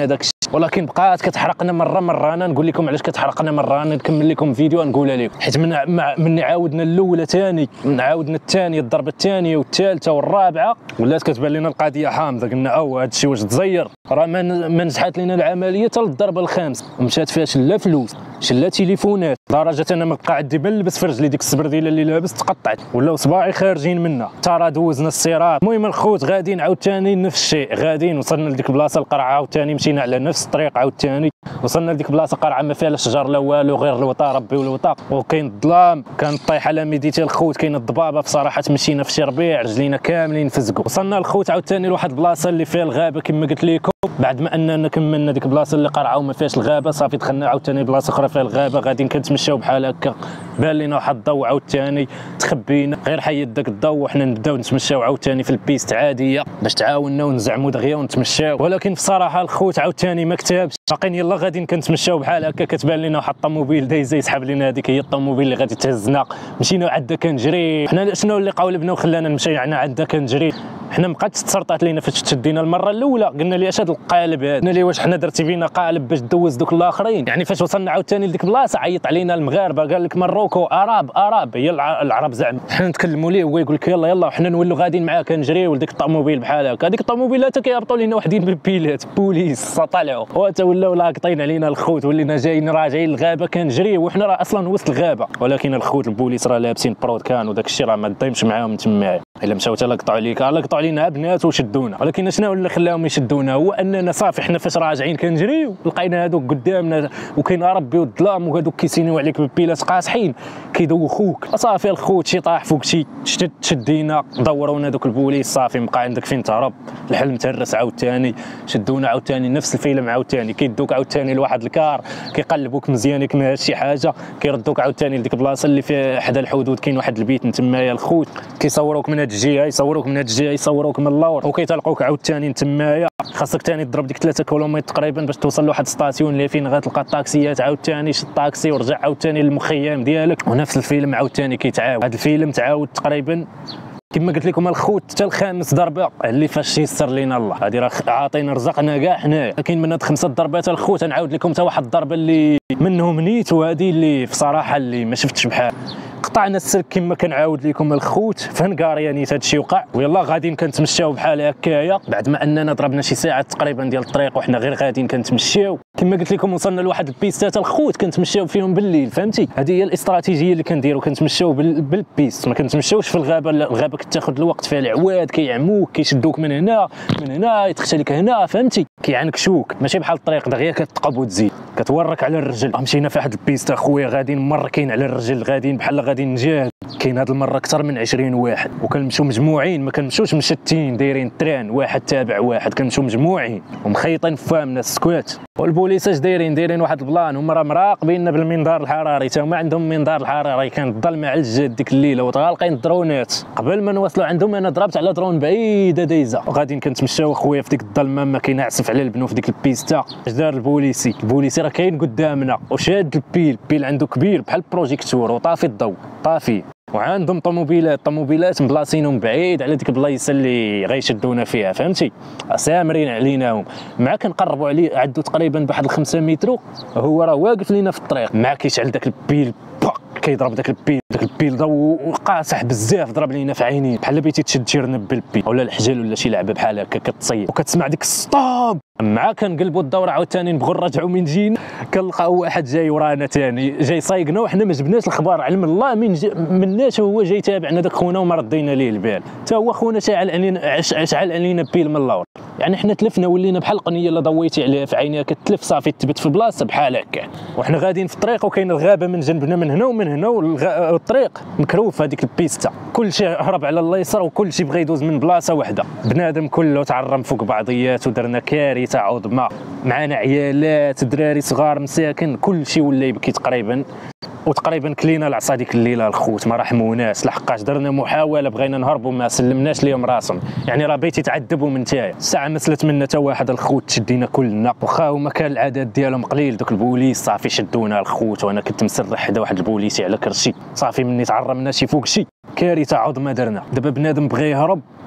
ولكن بقات كتحرقنا مره مره. انا نقول لكم علاش كتحرقنا مره، انا نكمل لكم فيديو نقولها لكم، حيت من من عاودنا الاولى ثاني، من عاودنا الثانيه، الضربه الثانيه والثالثه والرابعه ولات كتبان لنا القضيه حامضه. قلنا او هذا الشيء واش تزير، راه ما نجحت لنا العمليه حتى للضربه الخامسه، ومشات فيها شله فلوس، شله تليفونات، لدرجه انا ما بقى عندي بال نلبس في رجلي ديك السبرديله اللي لابس تقطعت، ولاو صباعي خارجين منها. ترى دوزنا الصراط. المهم الخوت غاديين عاوتاني نفس الشيء، غاديين وصلنا لديك البلاصه القرعه عاوتاني مشينا على نفس الطريق عاوتاني، وصلنا لديك البلاصه قرعه ما فيها لا شجر لا والو غير الوطا ربي والوطا، وكاين الظلام، كان طايح على ميديتي الخوت، كاين الضبابه بصراحه تمشينا في شي ربيع رجلينا كاملين فزقوا. وصلنا الخوت عاوتاني لواحد البلاصه اللي فيها الغابه كما قلت لكم، بعد ما اننا كملنا ديك البلاصه اللي قرعه وما فيهاش الغابه صافي دخلنا عاوتاني بلاصه اخرى فيها الغابه، غاديين كنتمشاو بحال هكا بان لينا واحد الضوء عاوتاني تخبينا، غير حيد داك الضوء وحنا نبداو نتمشاو عاوتاني في البيست عاديه باش تعاوننا ونزعموا دغيا ونتمشاو. ولكن بصراحه الخوت عاوتاني ما كتبش، باقيين يلا غاديين كنتمشاو بحال هكا كتبان لينا واحد الطوموبيل دايزه يسحب لينا، هذيك هي الطوموبيل اللي غادي تهزنا. مشينا عندها كنجري، حنا شنو اللي قاولبنا وخلانا نمشي عنا عندها كنجري، حنا مابقاتش تسرطات لينا فاش تشدينا المره الاولى، قلنا لي اش هذا القالب هذا، قلنا لي واش حنا درتي فينا قالب باش دوز دوك الاخرين. يعني فاش وصلنا عاوتاني لديك البلاصه عيط علينا المغاربه، قال لك مروكو اراب اراب هي العرب زعما، حنا نتكلموا ليه هو يقول لك يلا يلا، وحنا نولوا غاديين معاه كنجريو لديك الطوموبيل بحال هكا. هذيك الطوموبيلات كيهبطوا لينا وحدين بالبيلات بوليس طلعوا وتا ولاو لاقطين علينا الخوت، ولينا جايين راجعين الغابه كنجريو وحنا راه اصلا وسط الغابه، ولكن الخوت البوليس راه لابسين برود كان وداك الشيء راه ما دايمش معاهم تما، الا مشاو حتى لقطعوا عليك لقطعوا علينا بنات وشدونا. ولكن شنو اللي خلاهم يشدونا هو اننا صافي حنا فاش راجعين كنجريو لقينا هذوك قدامنا وكاين ربي والظلام وهذوك كيسينيو عليك بالبيلات قاصحين كيدوخوك، صافي الخوت شي طاح فوق شي شد شدينا دورونا دوك البوليس، صافي مابقى عندك فين تهرب، الحلم تهرس عاوتاني، شدونا عاوتاني نفس الفيلم عاوتاني، كيدوك عاوتاني لواحد الكار كيقلبوك مزيان ياك ما شي حاجه، كيردوك عاوتاني لديك البلاصه اللي فيها حدا الحدود، كاين واحد البيت تمايا الخوت، كيصوروك من هاد الجهه يصوروك من هاد الجهه يصوروك من اللور، وكيطلقوك عاوتاني تمايا، خاصك ثاني تضرب ديك ثلاثة كيلومتر تقريبا باش توصل لواحد الستاسيون اللي فين غتلقى الطاكسيات، عاوتاني شد الطاكسي ورجع عاوتاني للمخيم ديالك، ونفس الفيلم عاوتاني كيتعاود. هذا الفيلم تعاود تقريبا كما قلت لكم الخوت حتى الخامس ضربه اللي فاش يسر لينا الله، هذه راه عاطينا رزقنا كاع حنايا. لكن من هاد خمسه ضربات الخوت نعاود لكم حتى واحد الضربه اللي منهم نيت، وهذه اللي بصراحه اللي ما شفتش بحال، قطعنا السلك كما كنعاود لكم الخوت في هنكاريا نيت هادشي وقع، ويلا غاديين كنتمشاو بحال هكايا بعد ما اننا ضربنا شي ساعه تقريبا ديال الطريق وحنا غير غاديين كنتمشاو. كما قلت لكم وصلنا لواحد البيستات الخوت كنتمشاو فيهم بالليل، فهمتي؟ هذه هي الاستراتيجيه اللي كنديروا، كنتمشاو بالبيست، ما كنتمشاوش في الغابه، الغابه كتاخذ الوقت فيها العواد كيعموك كيشدوك من هنا من هنا يتخشى لك هنا، فهمتي؟ كيعنكشوك، ماشي بحال الطريق دغيا كتقب وتزيد كتورك على الرجل. مشينا في واحد البيست اخويا غاديين مركين على الرجل، غاديين بحال غاديين نجاهد، كاين هاد المره اكثر من عشرين واحد، وكنمشيو مجموعين ما كنمشيوش مشتين دايرين تران واحد تابع واحد، كنمشيو مجموعين ومخيطين فامنا السكوات. والبوليس اش دايرين دايرين واحد البلان، هما راه مراقبيننا بالمنظار الحراري، تا هما عندهم منظار الحراري، كانت الظلمه على الجد ديك الليله وطالقين الدرونات. قبل ما نوصلوا عندهم انا ضربت على درون بعيده دايزه، وغاديين كنتمشاو اخويا في ديك الظلمه ما كينعسف على البنو في ديك البيستا. اش دار البوليسي؟ البوليسي راه كاين قدامنا وشاد البيل، البيل عنده كبير بحال البروجيكتور وطافي الضوء طافي، وعندهم طوموبيلات طوموبيلات مبلاصينهم بعيد على ديك البلايصه اللي غيشدونا فيها، فهمتي؟ سامرين عليناهم، مع كنقربوا عليه عدو تقريبا بواحد الخمسة متر، هو راه واقف لينا في الطريق، مع كيشعل داك البيل كيضرب داك البيل، داك البيل ضو وقاصح بزاف، ضرب لينا في عينين بحال بيتي تشد تيرنب بالبيل ولا الحجل ولا شي لعبه بحال هكا كتصيد، وكتسمع ديك ستوب. مع كنقلبوا الدور عاوتاني نبغوا نرجعوا من جينا كنلقاو واحد جاي ورانا ثاني جاي صايقنا، وحنا ما جبناش الخبر، علم الله من مناش هو جاي تابعنا داك خونا وما ردينا ليه البال، حتى هو خونا شعل علينا شعل علينا بيل من اللور، يعني حنا تلفنا ولينا بحال القنيه اللي ضويتي عليها في عينيها كتلف صافي تثبت في بلاصه بحال هكا، وحنا غاديين في الطريق وكاين الغابه من جنبنا من هنا ومن هنا، والطريق مكروف هذيك البيستا، كل شيء هرب على اليسار وكل شيء بغى يدوز من بلاصه واحده، بنادم كله تعرم فوق بعضيات ودرنا كارثه عظمى، معنا عيالات دراري صغار مساكن كل شيء ولا يبكي تقريبا، وتقريبا كلينا العصا ديك الليله الخوت ما رحموناش، لحقاش درنا محاوله بغينا نهربوا ما سلمناش ليهم راسهم، يعني راه بيتي تعذبوا من تايا الساعه ما سلت منا حتى واحد الخوت تشدينا كلنا، واخا هما كان العدد ديالهم قليل دوك البوليس صافي شدونا الخوت، وانا كنت مسرح حدا واحد البوليسي على كرسي، صافي مني تعرمنا شي فوق شي كارثه عظمى درنا، دابا بنادم بغى يهرب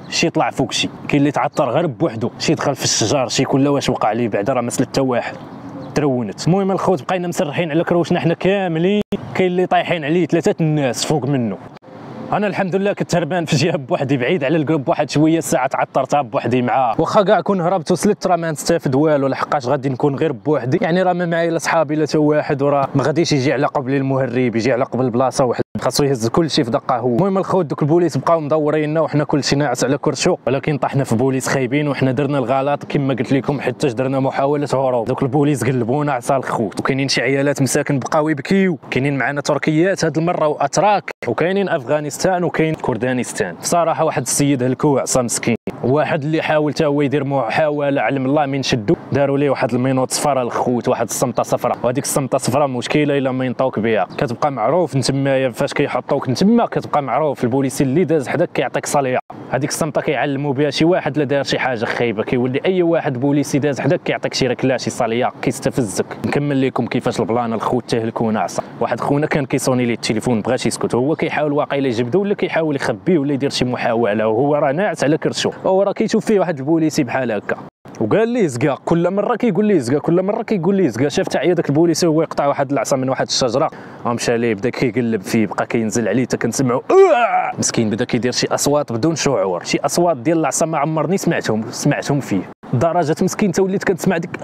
شي طلع فوق شي، كاين اللي تعطر غير بوحدو، شي دخل في الشجر، شي كل واش وقع ليه بعدا راه ما سلت حتى واحد، ترونت. المهم الخوت بقينا مسرحين على كروشنا حنا كاملين، كاين اللي طايحين عليه ثلاثه الناس فوق منه. انا الحمد لله كنت هربان في جهه بوحدي بعيد على الجروب واحد شويه، الساعه تعطرتها بوحدي معاه، واخا كاع كون هربت وسلت راه ما نستافد والو، لحقاش غادي نكون غير بوحدي، يعني راه ما معايا لا صحابي لا حتى واحد، وراه ما غاديش يجي على قبل المهرب، يجي على قبل البلاصه واحد، خاصو يهز كل شيء في دقه هو. المهم الخوت دوك البوليس بقاو مدورينا وحنا كلشي ناعس على كرشو، ولكن طحنا في بوليس خايبين وحنا درنا الغلط كما قلت لكم، حتى درنا محاوله هروب، دوك البوليس قلبونا عصا الخوت، وكاينين شي عيالات مساكن بقاو يبكيو، كاينين معنا تركيات هاد المره واتراك، وكاينين افغانستان وكاين كردانستان. بصراحه واحد السيد هلكو عصا مسكين، واحد اللي حاول حتى هو يدير محاوله علم الله من شدو داروا ليه واحد المينوط صفراء الخوت، واحد الصمته صفراء، وهذيك الصمته صفراء مشكله الا ما ينطوك بها، كتبقى معروف نتمايا فاش كيحطوك نتما كتبقى معروف البوليسي اللي داز حداك كيعطيك صاليه، هذيك الصمته كيعلموا بها شي واحد لا دار شي حاجه خايبه، كيولي اي واحد بوليسي داز حداك كيعطيك شي ركله شي صاليه كيستفزك. نكمل لكم كيفاش البلان الخوت تهلكونا عصا. واحد خونا كان كيصوني ليه التليفون بغاش يسكت، هو كيحاول واقيلا يجبدو ولا كيحاول يخبيه ولا يدير شي محاوله، وهو راه ناعس على كرشو، هو راه كيشوف فيه واحد البوليسي بحال هكا وقال ليه زكا، كل مره كيقول ليه زكا، كل مره كيقول ليه زكا، شاف حتى داك البوليسي هو يقطع واحد العصا من واحد الشجره، ومشى ليه بدا كيقلب فيه، بقى كينزل عليه حتى كنسمعوا مسكين بدا كيدير شي اصوات بدون شعور، شي اصوات ديال العصا ما عمرني سمعتهم سمعتهم فيه، لدرجه مسكين تا وليت كنسمع ديك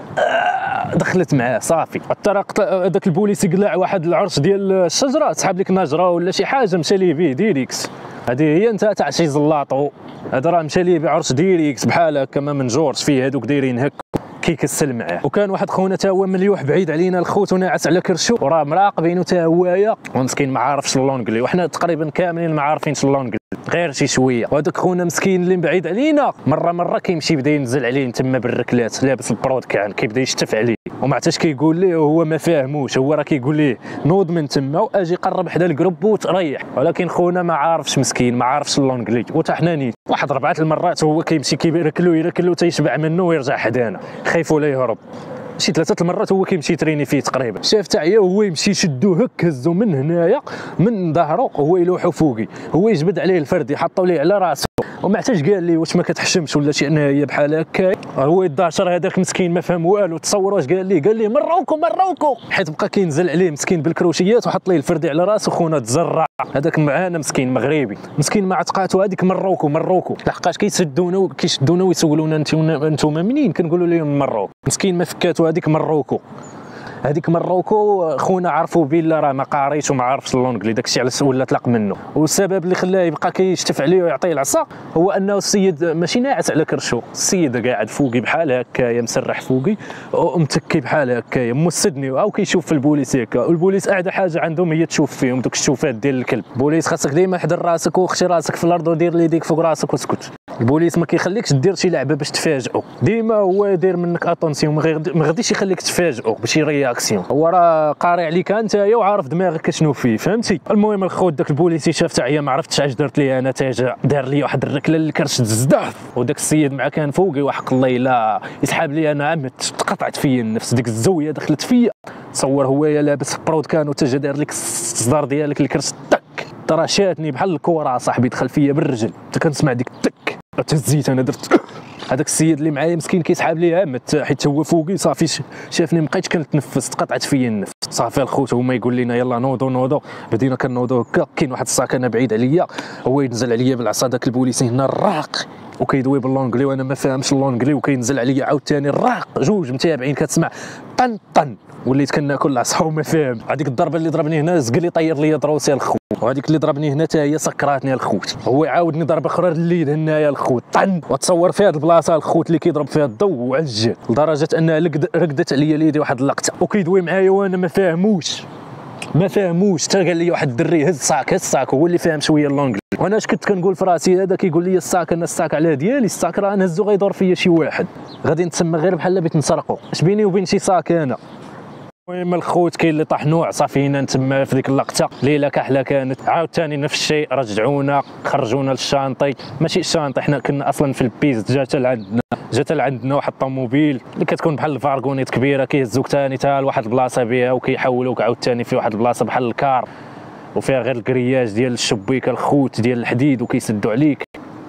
دخلت معاه صافي. الطريق داك البوليسي قلع واحد العرش ديال الشجره، سحب لك نجره ولا شي حاجه مشى ليه به ديريكس، هذه هي انت تاع شي زلاطو، هذا راه مشى ليه بعرش ديريكس بحال هكا ما منجورش فيه، هذوك دايرين هكا كيكسل معاه. وكان واحد خونا تا هو مليوح بعيد علينا الخوت وناعس على كرشو، وراه مراقبينو تا هوايا، ومسكين ما عارفش اللونجلي، وحنا تقريبا كاملين ما عارفينش اللونجلي غير شي شويه، وهذاك خونا مسكين اللي بعيد علينا مره مره كيمشي بدا ينزل عليه تما بالركلات لابس البرود كان كيبدا يشتف عليه، وما عرفتش كيقول ليه وهو ما فاهموش، هو راه كيقول ليه نوض من تما واجي قرب حدا الجروب وتريح، ولكن خونا ما عارفش مسكين ما عارفش اللونجلي، وتا حنا نيت واحد ربعه المرات هو كيمشي كيركلو يركلو تيشبع منه ويرجع حدانا، خايفوا لا يهرب، شي ثلاثه المرات هو كيمشي تريني فيه تقريبا، شاف تاع هي وهو يمشي يشدو هك هزو من هنايا من ظهرو هو يلوحو فوقي، هو يجبد عليه الفرد يحطو ليه على راسو، وما حتىش قال لي واش ما كتحشمش ولا شي انايا بحال هكا، هو يداشر هذاك مسكين ما فهم والو، تصور واش قال لي، قال لي مروكو مروكو، حيت بقى كينزل عليه مسكين بالكروشيات وحط ليه الفردي على راسو، خونا تزرع هذاك معانا مسكين مغربي مسكين ما عتقاتو هذيك مروكو مروكو، لحقاش كيسدونا كيشدونا ويسولونا انتوما منين، كنقولوا لهم مروكو، مسكين ما فكاتو هذيك مروكو، هذيك مروكو خونا عرفوا بلا راه ما قاريش وما عارفش اللونجلي، داكشي علاش ولا طلق منه، والسبب اللي خلاه يبقى كيشتف عليه ويعطيه العصا هو انه السيد ماشي ناعس على كرشو، السيد قاعد فوقي بحال هكايا مسرح فوقي ومتكي بحال هكايا موسدني او كيشوف في البوليس هكا، والبوليس اعدى حاجه عندهم هي تشوف فيهم دوك الشوفات ديال الكلب، البوليس خاصك ديما حضر راسك وخشي راسك في الارض ودير يديك فوق راسك واسكت، البوليس ما كيخليكش دير شي لعبه باش تفاجئو، ديما هو يدير منك اتونسيون، ما غاديش يخليك تفاجئو بشي رياكسيون، هو راه قاري عليك انت وعارف دماغك شنو فيه فهمتي. المهم الخوت داك البوليسي شاف تاع هي ما عرفتش اش درت ليه انا، تاجا دار لي واحد الركله للكرش الزداف، وداك السيد مع كان فوقي وحق الله الا يسحب لي انا عمت تقطعت فيا النفس، ديك الزاويه دخلت فيا، تصور هو لابس برود كان وتجا دار لك الصدار ديالك الكرش تك، ترى شاتني بحال الكره صاحبي دخل فيا بالرجل، انت كنسمع ديك تك تهزيت انا درت هذاك السيد اللي معايا مسكين كيسحاب لي عمت حيت هو فوقي صافي شافني مابقيتش كنتنفس تقطعت فيا النفس، صافي الخوت هما يقول لنا يلا نوضوا نوضوا، بدينا كنوضوا هكا، كاين واحد الساكنه بعيد عليا هو ينزل عليا بالعصا داك البوليسي هنا الراق وكيدوي باللونجلي وانا ما فاهمش اللونجلي، وكينزل عليا عاوتاني الراق، جوج متابعين كتسمع طن طن، وليت كناكل العصا وما فاهم، هذيك الضربه اللي ضربني هنا زق لي طير لي دروسي الخوت، وهذيك اللي ضربني هنا حتى هي سكراتني الخوت، هو عاودني ضربه اخرى لليد هنايا الخوت طن، وتصور في هذه البلاصه الخوت اللي كيضرب فيها الضو وعجل لدرجه انها رقدت عليا اليدي واحد اللقطه، وكيدوي معايا وانا ما فاهموش ما فاهموش حتى قال لي واحد الدري هز صاك هز صاك، هو اللي فاهم شويه اللونجلي، وانا اش كنت كنقول في راسي هذا كيقول لي الصاك انا الصاك على ديالي، الصاك راه نهزو غيدور فيا شي واحد، غادي نتسمى غير بحال بغيت نسرقو، اش بيني وبين شي صاك انا. المهم الخوت كاين اللي طاح نوع صافينا نتما في ديك اللقطه، ليله كحله كانت، عاوتاني نفس الشيء رجعونا خرجونا للشانطي، ماشي الشانطي حنا كنا اصلا في البيز، جات لعندنا جات لعندنا واحد الطوموبيل اللي كتكون بحال الفارغونيت كبيره، كيهزوك ثاني حتى لواحد البلاصه بها وكيحولوك عاوتاني في واحد البلاصه بحال الكار، وفيها غير الكرياج ديال الشبيكه الخوت ديال الحديد وكيسدوا عليك،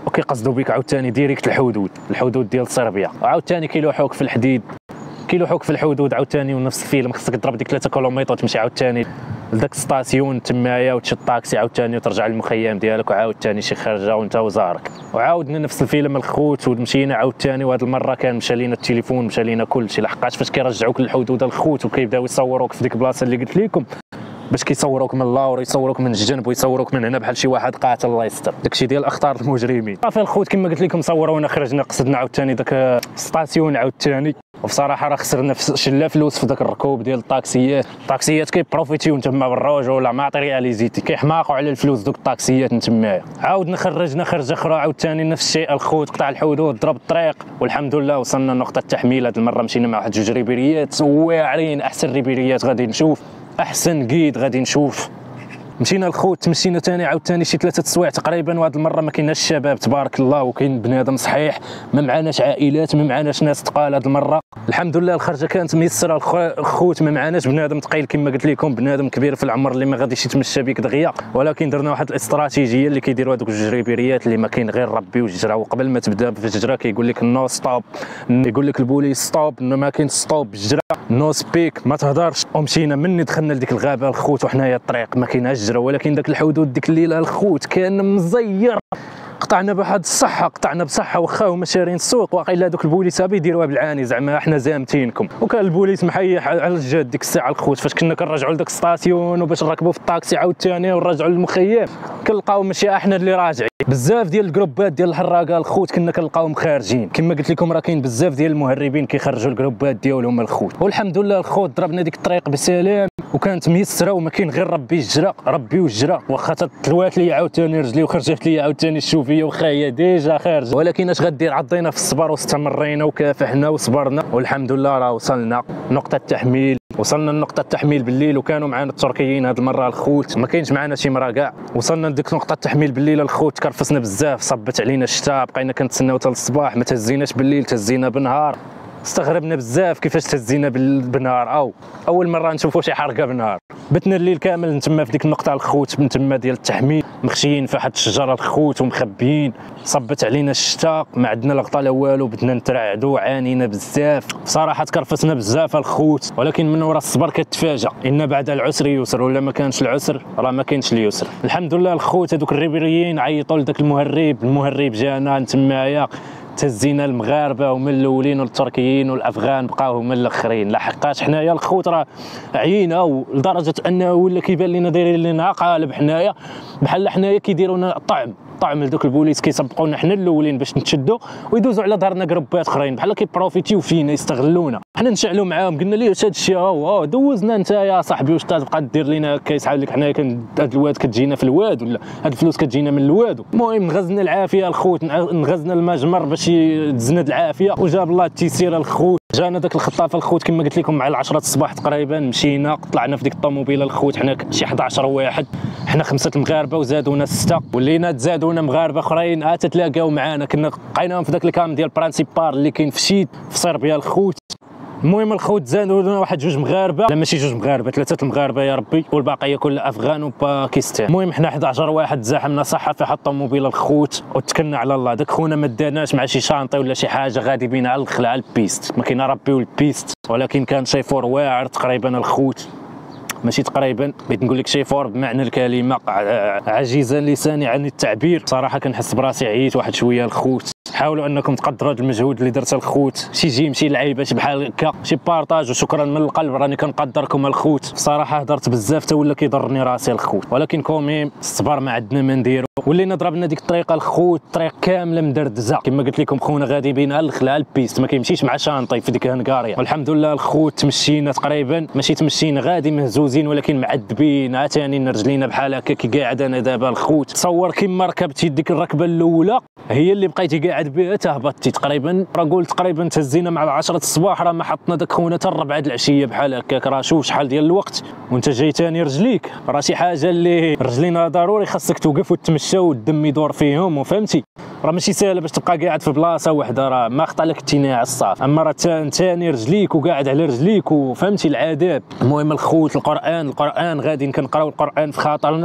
وكيقصدوا بك عاوتاني ديريكت الحدود الحدود ديال صربيا، وعاوتاني كيلوحوك في الحديد كيلوحوك في الحدود عاوتاني. ونفس الفيلم خصك تضرب ديك ثلاثة كيلومتر وتمشي عاوتاني لذاك الستاسيون تمايا وتشد طاكسي عاوتاني وترجع للمخيم ديالك وعاوتاني شي خرجه وانت وزارك. وعاودنا نفس الفيلم الخوت ومشينا عاوتاني، وهاد المره كان مشى لينا التليفون مشى لينا كلشي، لحقاش فاش كيرجعوك للحدود الخوت وكيبداو يصوروك في ديك البلاصه اللي قلت لكم باش كيصوروك من اللور يصوروك من الجنب ويصوروك من هنا بحال شي واحد قاتل الله يستر. داكشي ديال اخطار المجرمين. صافي الخوت كما قلت لكم صورونا خرجنا قصدنا عاوتاني داك الستاسيون عاوتاني، وبصراحه راه خسرنا شلا فلوس في داك الركوب ديال الطاكسيات. الطاكسيات كيبروفيتيو نتما بالروج ولا ماتيرياليزيتي كيحماقوا على الفلوس دوك الطاكسيات نتمايا. عاودنا خرجنا خرجه اخرى عاوتاني نفس الشيء الخوت قطع الحدود ضرب الطريق، والحمد لله وصلنا لنقطه التحميل. هذه المره مشينا مع واحد جوج ريبيريات واعرين، احسن ريبيريات غادي نشوف، احسن قيد غادي نشوف. مشينا الخوت تمشينا ثاني عاوتاني شي ثلاثه سوايع تقريبا، وهاد المره ما كايناش الشباب تبارك الله وكاين بنادم صحيح، ما معناش عائلات ما معناش ناس ثقال. هاد المره الحمد لله الخرجه كانت ميسره الخوت، ما معناش بنادم ثقيل كما قلت لكم، بنادم كبير في العمر اللي ما غاديش يتمشى بك دغيا، ولكن درنا واحد الاستراتيجيه اللي كيديروا هذوك جوج ريبيريات اللي ما كاين غير ربي والجرا. وقبل ما تبدا في الجرا كيقول لك نو ستوب، يقول لك البوليس ستوب، ما كاين ستوب بالجرا، نو سبيك ما تهضرش. ومشينا مني دخلنا لديك الغابه الخوت وحنايا الطريق ما كايناش جرا، ولكن داك الحدود ديك الليله الخوت كان مزير، قطعنا بواحد الصحه قطعنا بصحه واخا هما شارين السوق. واقيلا دوك البوليس بيديروها بالعاني زعما حنا زامتينكم. وكان البوليس محيح على الجاد ديك الساعه الخوت فاش كنا كنرجعوا لذاك الستاسيون وباش نركبوا في الطاكسي عاوتاني ونرجعوا للمخيم كنلقاو ماشي احنا اللي راجعين. بزاف ديال الجروبات ديال الحراقه الخوت كنا كنلقاوهم خارجين، كما قلت لكم راه كاين بزاف ديال المهربين كيخرجوا الجروبات ديالهم الخوت. والحمد لله الخوت ضربنا ديك الطريق بسلام وكانت ميسره وما كاين غير ربي الجرا ربي والجرا. واخا تلوات لي عاوتاني رجلي وخرجت لي عاوتاني الشوفيه واخا هي ديجا خارجه، ولكن اش غدير عضينا في الصبر واستمرينا وكافحنا وصبرنا والحمد لله راه وصلنا نقطه التحميل. وصلنا لنقطه التحميل بالليل وكانوا معنا التركيين هاد المره الخوت، ما كاينش معنا شي مرا كاع. وصلنا لديك نقطه التحميل بالليل الخوت كرفسنا بزاف، صبت علينا الشتاء بقينا كنتسناو حتى الصباح، ما تهزيناش بالليل تهزينا بالنهار. استغربنا بزاف كيفاش تهزينا بالنهار، او اول مره نشوفوا شي حركه بالنهار. بتنا الليل كامل نتما في ديك النقطه الخوت من تما ديال التحميل مخشيين في واحد الشجره الخوت ومخبيين. صبت علينا الشتاء ما عندنا لا غطا لا والو، بدنا نترعدوا عانينا بزاف بصراحه تكرفتنا بزاف الخوت. ولكن من وراء الصبر كتفاجأ، ان بعد العسر يسر، ولا ما كانش العسر راه ما كاينش اليسر. الحمد لله الخوت هذوك الريبيريين عيطوا لذاك المهرب، المهرب جانا نتمايا تهزينا المغاربه ومن الاولين والتركيين والافغان بقاو هما الاخرين. لحقاش حنايا الخوت راه عيينا لدرجه انه ولا كيبان لنا دايرين لنا قالب حنايا بحال حنايا كيديروا لنا طعم طعم لذوك البوليس كيسبقونا حنا الاولين باش نتشدوا ويدوزوا على ظهرنا جروبات اخرين بحال كيبروفيتيو فينا يستغلونا. حنا نشعلوا معاهم قلنا ليه هذا الشيء ها دوزنا انت يا صاحبي واش تبقى دير لنا هكا يسحب لك حنايا كان هاد الواد كتجينا في الواد ولا هاد الفلوس كتجينا من الواد. المهم نغزنا العافيه الخوت، نغزنا المجمر باش تزند العافيه وجاب الله التيسير الخوت. جانا داك الخطافه الخوت كما قلت لكم مع العشرة الصباح تقريبا، مشينا طلعنا في ديك الطوموبيله الخوت حنا شي أحد عشر واحد، حنا خمسه المغاربه وزادونا سته ولينا تزادونا مغاربه اخرين عاد تلاقاو معانا. كنا لقيناهم في داك الكام ديال برانسيبال اللي كاين في شيد في صربيا الخوت. المهم الخوت زادونا واحد جوج مغاربه، لا ماشي جوج مغاربه ثلاثه المغاربه يا ربي، والباقيه كلها افغان وباكستان. المهم حنا أحد عشر واحد تزاحمنا صحه في حط الطوموبيله الخوت وتكلنا على الله. داك خونا ما داناش مع شي شانطي ولا شي حاجه، غادي بينا على الخلع على البيست، ما كاين ربي والبيست، ولكن كان شيفور واعر تقريبا الخوت، ماشي تقريبا بغيت نقول لك شيفور بمعنى الكلمه، عجيزا لساني عن التعبير. صراحه كنحس براسي عييت واحد شويه الخوت. حاولوا انكم تقدروا هذا المجهود اللي درته الخوت، شي جيم شي لعيبه شي بحال هكا شي بارطاج، وشكرا من القلب راني كنقدركم الخوت. بصراحه هضرت بزاف تا ولا كيضرني راسي الخوت، ولكن كوميم الصبر ما عندنا ما نديرو. ولينا ضربنا ديك الطريقه الخوت طريق كامله مدردزه كما قلت لكم خونا غادي بينا الخلا البيست، ما كيمشيش مع شانطي في ديك هنكاريا. والحمد لله الخوت تمشينا تقريبا ماشي تمشينا غادي مهزوزين ولكن معذبين عاوتاني رجلينا بحال هكا كي قاعد انا دابا الخوت. تصور كيما ركبتي ديك الركبه الاولى هي اللي بقيتي قاعد بها تهبطتي تقريبا، راه قلت تقريبا تهزينا مع العشرة الصباح، راه ما حطنا داك خونا حتى الربعه د العشيه بحال هكاك. راه شوف شحال ديال الوقت وانت جاي تاني رجليك، راه شي حاجه اللي رجلينا ضروري خاصك توقف وتمشى والدم يدور فيهم، وفهمتي راه ماشي ساهله باش تبقى قاعد في بلاصه وحده، راه ما خطا لك التيناع الصاف. اما راه تاني رجليك وقاعد على رجليك وفهمتي العذاب. المهم الخوت القران القران غادي كنقراو القران في خاطرنا،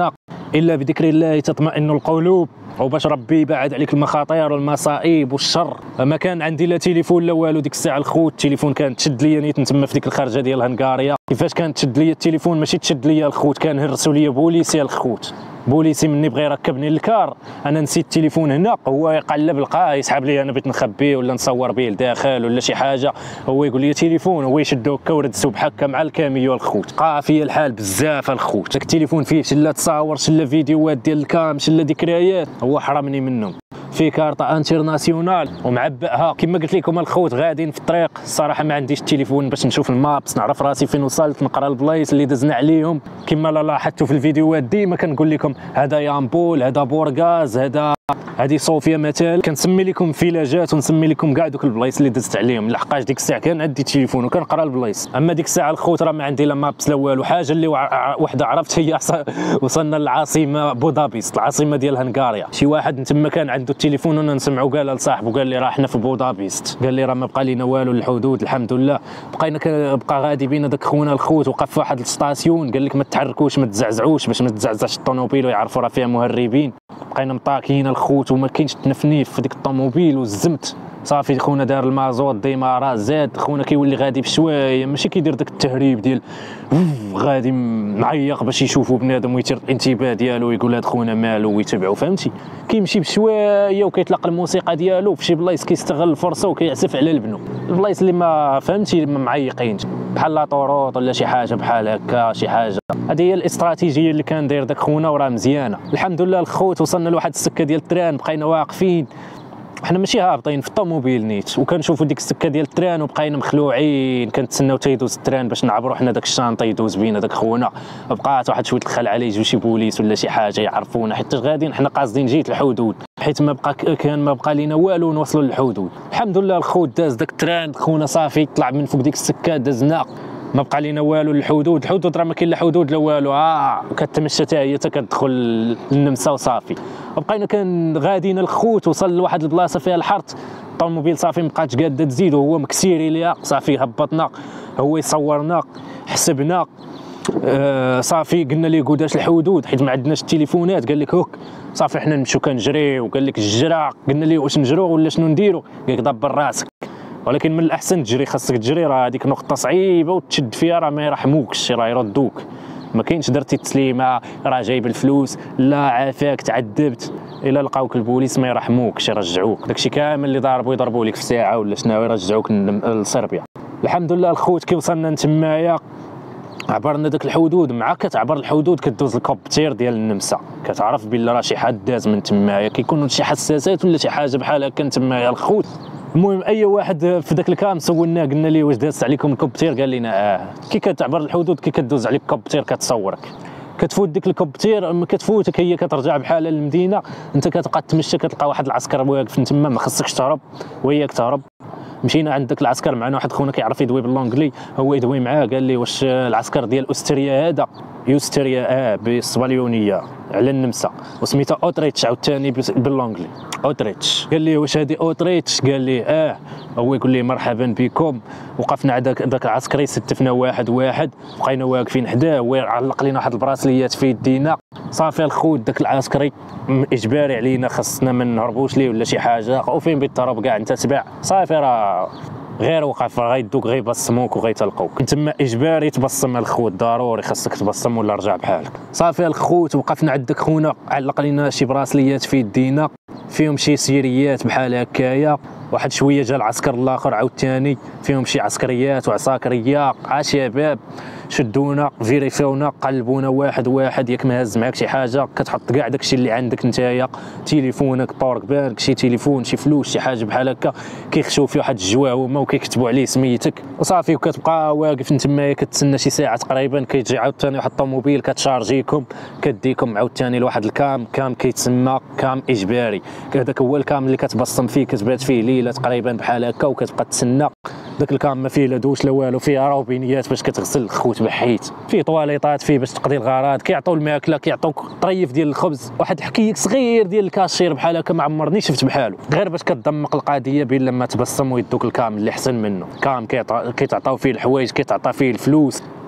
الا بذكر الله تطمئن القلوب، وباش ربي يبعد عليك المخاطر والمصائب والشر. ما كان عندي لا تليفون لا والو ديك الساعه الخوت، التليفون كان تشد ليا نيت تما في ديك الخرجه ديال هنغاريا. كيفاش كانت تشد ليا التليفون؟ ماشي تشد ليا الخوت، كان هرسوا ليا بوليسي الخوت، بوليسي مني بغى يركبني للكار، انا نسيت التليفون هنا، هو يقلب لقاه يسحب لي، انا بغيت نخبيه ولا نصور به لداخل ولا شي حاجه، هو يقول لي تليفون، هو يشدو هكا ورد السوب هكا مع الكاميو الخوت. قا فيا الحال بزاف الخوت، داك التليفون فيه شلا تصاور شلا فيديوهات ديال الكام شلا ذكريات، هو حرمني منهم. في كارطه انترناسيونال ومعبأها. كما قلت لكم الخوت غاديين في الطريق، الصراحه ما عنديش التليفون باش نشوف المابس نعرف راسي فين وصلت، نقرا البلايص اللي دزنا عليهم. كما لا لاحظتوا في الفيديوهات ديما كنقول لكم هذا يامبول، هذا بورغاز، هذا هذه صوفيا مثلا، كنسمي لكم فيلاجات ونسمي لكم كاع دوك البلايص اللي دزت عليهم، لحقاش ديك الساعه كان عندي التليفون وكنقرا البلايص. اما ديك الساعه الخوت راه ما عندي لا مابس لا والو. حاجه اللي وحده عرفت هي وصلنا للعاصمه بودابست، العاصمه ديال هنغاريا. شي واحد تما كان عنده التليفون وانا نسمعو، قال لصاحبه قال لي راه حنا في بودابست، قال لي راه ما بقى لينا والو للحدود الحمد لله. بقينا بقى غادي بينا داك خونا الخوت، وقف في واحد الستاسيون قال لك ما تحركوش ما تزعزعوش باش ما تزعزعش الطوموبيل ويعرفوا راه فيها مهربين. بقينا مطاكيين الخوت وما كاينش تنفنيف في ديك الطوموبيل والزمت. صافي خونا دار المازوط ديمارا زاد، خونا كيولي غادي بشويه، ماشي كيدير داك التهريب ديال غادي معيق باش يشوفوا بنادم ويثير الانتباه ديالو ويقول هاد خونا مالو ويتبعوا، فهمتي؟ كيمشي بشويه وكيطلق الموسيقى ديالو في شي بلايص، كيستغل الفرصه وكيعزف على البنو، البلايص اللي ما فهمتي ما معيقينش بحال لاطوروط ولا شي حاجه بحال هكا شي حاجه. هذه هي الاستراتيجيه اللي كان داير داك خونا وراه مزيانه. الحمد لله الخوت وصلنا لواحد السكه ديال التران، بقينا واقفين حنا ماشي هابطين في الطوموبيل نيت، وكنشوفوا ديك السكه ديال التران وبقينا مخلوعين كنتسناو حتى يدوز التران باش نعبروا حنا داك الشانطه يدوز بينا داك خونا. بقات واحد شويه الخلع عليه يجيو شي بوليس ولا شي حاجه يعرفونا، حيت غاديين حنا قاصدين جيت الحدود، حيت ما بقى كان ما بقى لينا والو نوصلوا للحدود. الحمد لله الخوت داز داك التران، خونا صافي طلع من فوق ديك السكه دازنا، ما بقى لينا والو للحدود. الحدود راه ما كاين لا حدود لا والو، اه كتمشى حتى هي حتى كتدخل للنمسا وصافي. وبقينا كان غاديين الخوت، وصل لواحد البلاصه فيها الحرت، الطوموبيل صافي مابقاتش قاده تزيد وهو مكسيري ليها، صافي هبطنا هو يصورنا حسبنا. آه صافي قلنا ليه قداش الحدود حيت ما عندناش التليفونات، قال لك هوك صافي حنا نمشيو كنجري، وقال لك الجرا. قلنا ليه واش نجرو ولا شنو نديرو؟ قال لك دبر راسك، ولكن من الاحسن تجري، خاصك تجري، راه هذيك نقطه صعيبه وتشد فيها راه ما يرحموكش، راه يردوك، ما كاينش درتي التسليمه راه جايب الفلوس لا عافاك تعذبت، الا لقاوك البوليس ما يرحموكش يرجعوك، داكشي كامل اللي ضاربوا يضربوا لك في ساعه ولا شنو يرجعوك لصربيا. الحمد لله الخوت كي وصلنا نتمايا عبرنا داك الحدود، مع كتعبر الحدود كدوز الكوبتير ديال النمسا، كتعرف بلي راه شي حد داز من تمايا، كيكونوا شي حساسات ولا شي حاجه بحال هكا تمايا الخوت. المهم اي واحد في ذاك الكام سولناه قلنا ليه واش دازت عليكم الكوبتير؟ قال لنا اه. كي كتعبر الحدود كي كدوز عليك الكوبتير كتصورك، كتفوت ديك الكوبتير ما كتفوتك هي كترجع بحال للمدينه، انت كتبقى تمشى كتلقى واحد العسكر واقف تما ما خصكش تهرب وياك تهرب. مشينا عند داك العسكر، معنا واحد خونا كيعرف يدوي باللونجلي، هو يدوي معاه، قال لي واش العسكر ديال اوستريا هذا يوستريا اه بالصبليونيه على النمسا وسميتها اوتريتش عاوتاني باللونجلي اوتريتش. قال لي واش هذه اوتريتش؟ قال لي اه. هو يقول لي مرحبا بكم. وقفنا عند داك العسكري يستفنا واحد واحد، بقينا واقفين حداه، هو علق لنا واحد البراسليات في يدينا. صافي الخوت داك العسكري اجباري علينا خاصنا ما نهربوش ليه ولا شي حاجه، وفين بالطرب كاع انت تبع صافي راه غير وقف غيدوك غيبصموك وغيتلقوك تما اجباري تبصم الخوت، ضروري خاصك تبصم ولا رجع بحالك. صافي الخوت وقفنا عندك خونا علق لنا شي براسليات في يدينا فيهم شي سيريات بحال هكايا، واحد شويه جا العسكر الاخر عاوتاني فيهم شي عسكريات وعساكريه، ع شباب شدونا فيريفيونا قلبونا واحد واحد، ياك مهز معاك شي حاجه كتحط كاع داكشي اللي عندك نتايا، تليفونك باور بانك شي تليفون شي فلوس شي حاجه بحال هكا، كيخشوا فيه واحد الجوا هما وكيكتبوا عليه سميتك وصافي، وكتبقى واقف نتمايا كتسنى شي ساعه تقريبا، كيجي عاوتاني واحد الطوموبيل كتشارجيكم كديكم عاوتاني لواحد الكام، كام كيتسمى كام اجباري، هذاك هو الكام اللي كتبصم فيه كتبات فيه ليله تقريبا بحال هكا وكتبقى تسنى. داك الكام ما فيه لا دوش لا والو، فيه روبينيات باش كتغسل الخوت بحيت، فيه طواليطات فيه باش تقضي الغراض، كيعطيو الماكله كيعطيوك طريف ديال الخبز، واحد حكيك صغير ديال الكاشير بحال هكا ما عمرني شفت بحالو، غير باش كتدمق القضيه بين لما تبصم ويدوك الكام اللي احسن منه. كام كيتعطاو فيه الحوايج كيتعطى فيه الفلوس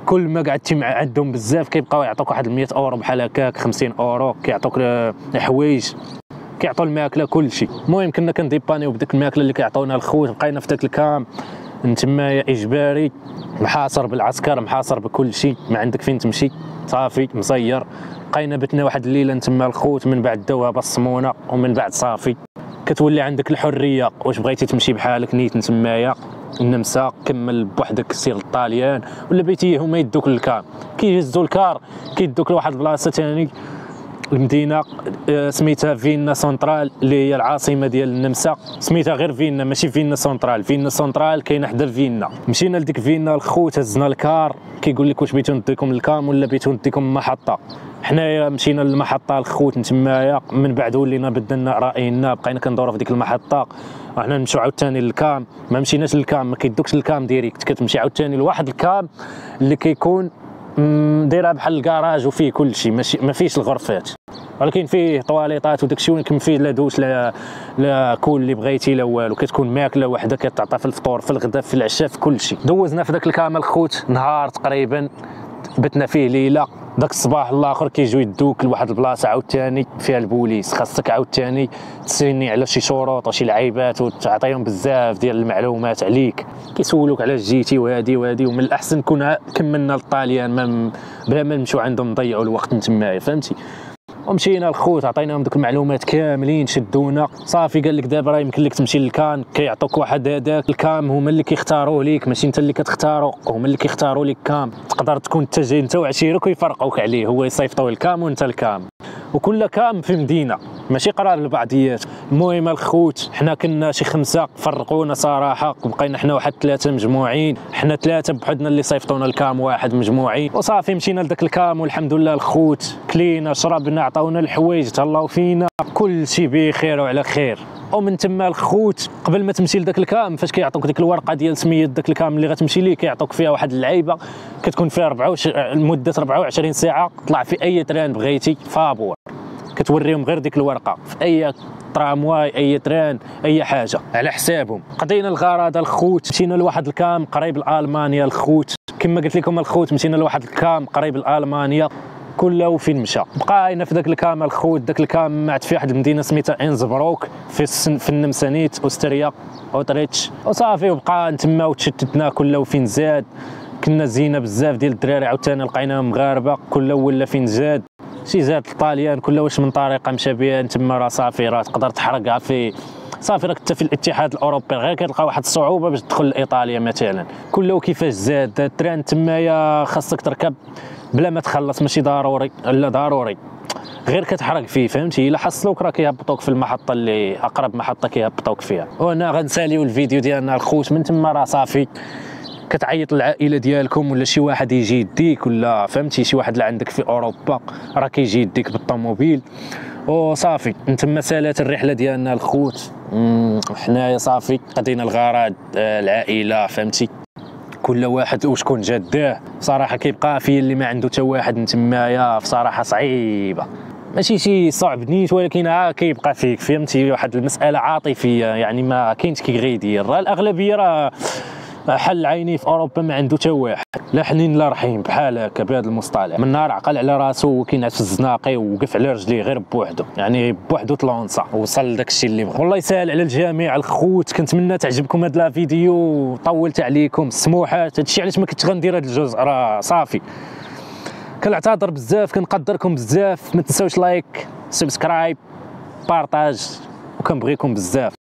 كل ما قعدتي مع عندهم بزاف كيبقاو يعطوك واحد مية اورو بحال هكاك، خمسين اورو كيعطوك الحوايج، كيعطوا الماكله كلشي. المهم كنا كنديبانيو بديك الماكله اللي كيعطيونا الخوت. بقينا في داك الكام نتمايا اجباري، محاصر بالعسكر، محاصر بكل شيء، ما عندك فين تمشي، صافي مصير. بقينا بتنا واحد الليله نتما الخوت، من بعد داوها بالصمونه، ومن بعد صافي كتولي عندك الحريه. واش بغيتي تمشي بحالك نيت نتمايا النمسا كمل بوحدك سير للطاليان، ولا بيتي هما يدوك للكام، كيهزوا الكار كيدوك لواحد البلاصه ثاني المدينه سميتها فيينا سنترال اللي هي العاصمه ديال النمسا. سميتها غير فيينا ماشي فيينا سنترال، فيينا سنترال كاينه حدا فيينا. مشينا لديك فيينا الخوت، هزنا الكار كيقول لك واش بغيتو نديكم للكام ولا بغيتو نديكم المحطه. حنايا مشينا للمحطه الخوت نتمايا، من بعد ولينا بدلنا راينا، بقينا كندورو في ديك المحطه. وحنا نمشيو عاوتاني للكام، ما مشيناش للكام، ما كيدوكش للكام ديريكت، كتمشي عاوتاني لواحد الكام اللي كيكون دايره بحال الكراج وفيه كل شيء، ماشي ما فيش الغرفات، ولكن فيه طواليطات وداك الشيء، ولكن فيه لا دوش لا لا كل اللي بغيتي لا والو. كتكون ماكله وحده كتعطى في الفطور في الغداء في العشاء في كل شيء. دوزنا في داك الكام الخوت نهار تقريبا، بتنا فيه ليله. داك الصباح الاخر كيجيو يدوك لواحد البلاصه عاوتاني فيها البوليس، خاصك عاوتاني تسيني على شي شروط وشي لعيبات وتعطيهم بزاف ديال المعلومات عليك، كيسولوك على جيتي وهادي وهادي. ومن الاحسن كنا كملنا للطاليان ما بلا ما نمشيو عندهم نضيعوا الوقت نتمايا، فهمتي. ومشينا الخوت عطيناهم دوك المعلومات كاملين، شدونا صافي. قال لك دابا راه يمكن لك تمشي للكام، كيعطوك واحد هذاك الكام هما اللي كيختاروه ليك، ماشي انت اللي كتختارو، هما اللي كيختاروا لك كام. تقدر تكون انت جاي انت وعشيرك ويفرقوك عليه، هو يصيفطوا الكام وانت الكام، وكل كام في مدينه ماشي قرار لبعضيات. المهم الخوت حنا كنا شي خمسه، فرقونا صراحه، بقينا حنا واحد ثلاثه مجموعين، حنا ثلاثه بحدنا اللي صيفطونا الكام واحد مجموعين. وصافي مشينا لذاك الكام والحمد لله الخوت كلينا شربنا، عطاونا الحوايج، تهلاو فينا، كل شيء بخير وعلى خير. ومن تما الخوت قبل ما تمشي لذاك الكام فاش كيعطوك ديك الورقه ديال سميه داك الكام اللي غتمشي ليه، كيعطوك فيها واحد اللعيبه كتكون فيها أربعة وعشرين لمده أربعة وعشرين ساعه، طلع في اي تران بغيتي فابور، كتوريهم غير ديك الورقه في اي ترامواي اي تران اي حاجه على حسابهم. قضينا الغرض الخوت، مشينا لواحد الكام قريب لالمانيا الخوت، كما قلت لكم الخوت مشينا لواحد الكام قريب لالمانيا. كله فين مشى بقينا في داك الكام الخوت. داك الكام معت في واحد المدينه سميتها انزبروك في السن في النمسانيت اوستريا اوتريتش، وصافي وبقى تما وتشتتنا كله فين زاد. كنا زينه بزاف ديال الدراري عاوتاني لقيناهم مغاربه، كله ولا فين زاد شي زاد الطاليان، كله واش من طريقه مشى بها تما راه صافي راه تقدر تحرقها في صافي. راك انت في الاتحاد الاوروبي غير كتلقى واحد الصعوبه باش تدخل لايطاليا مثلا، كله كيفاش زاد التران تمايا خاصك تركب بلا ما تخلص، ماشي ضروري لا ضروري غير كتحرق فيه، فهمتي. الا حصلوك راه كيهبطوك في المحطه اللي اقرب محطه كيهبطوك فيها. وهنا غنساليو الفيديو ديالنا الخوت، من تما راه صافي كتعيط للعائله ديالكم ولا شي واحد يجي يديك، ولا فهمتي شي واحد اللي عندك في اوروبا راه كيجي يديك بالطوموبيل وصافي. من تما سالات الرحله ديالنا الخوت. حنايا صافي قضينا الغرض العائله، فهمتي، كل واحد وشكون جداه. صراحه كيبقى في اللي ما عنده حتى واحد نتمايا، بصراحه صعيبه ماشي شي صعب نيت، ولكن ها كيبقى فيك، فهمتي، واحد المساله عاطفيه، يعني ما كاينش كي غيدير. راه الاغلبيه راه حل عيني في اوروبا ما عنده حتى واحد، لا حنين لا رحيم بحال هكا بهذا المصطلح. من نهار عقل على راسو وكينعس في الزناقي ووقف على رجليه غير بوحدو، يعني بوحدو طلونصا وصل لداك الشيء اللي بغا. والله يسهل على الجميع الخوت. كنتمنى تعجبكم هاد لا فيديو، طولت عليكم السموحات، هادشي علاش ما كنتش غندير هاد الجزء، راه صافي كنعتذر بزاف، كنقدركم بزاف. ما تنساوش لايك سبسكرايب بارطاج، وكنبغيكم بزاف.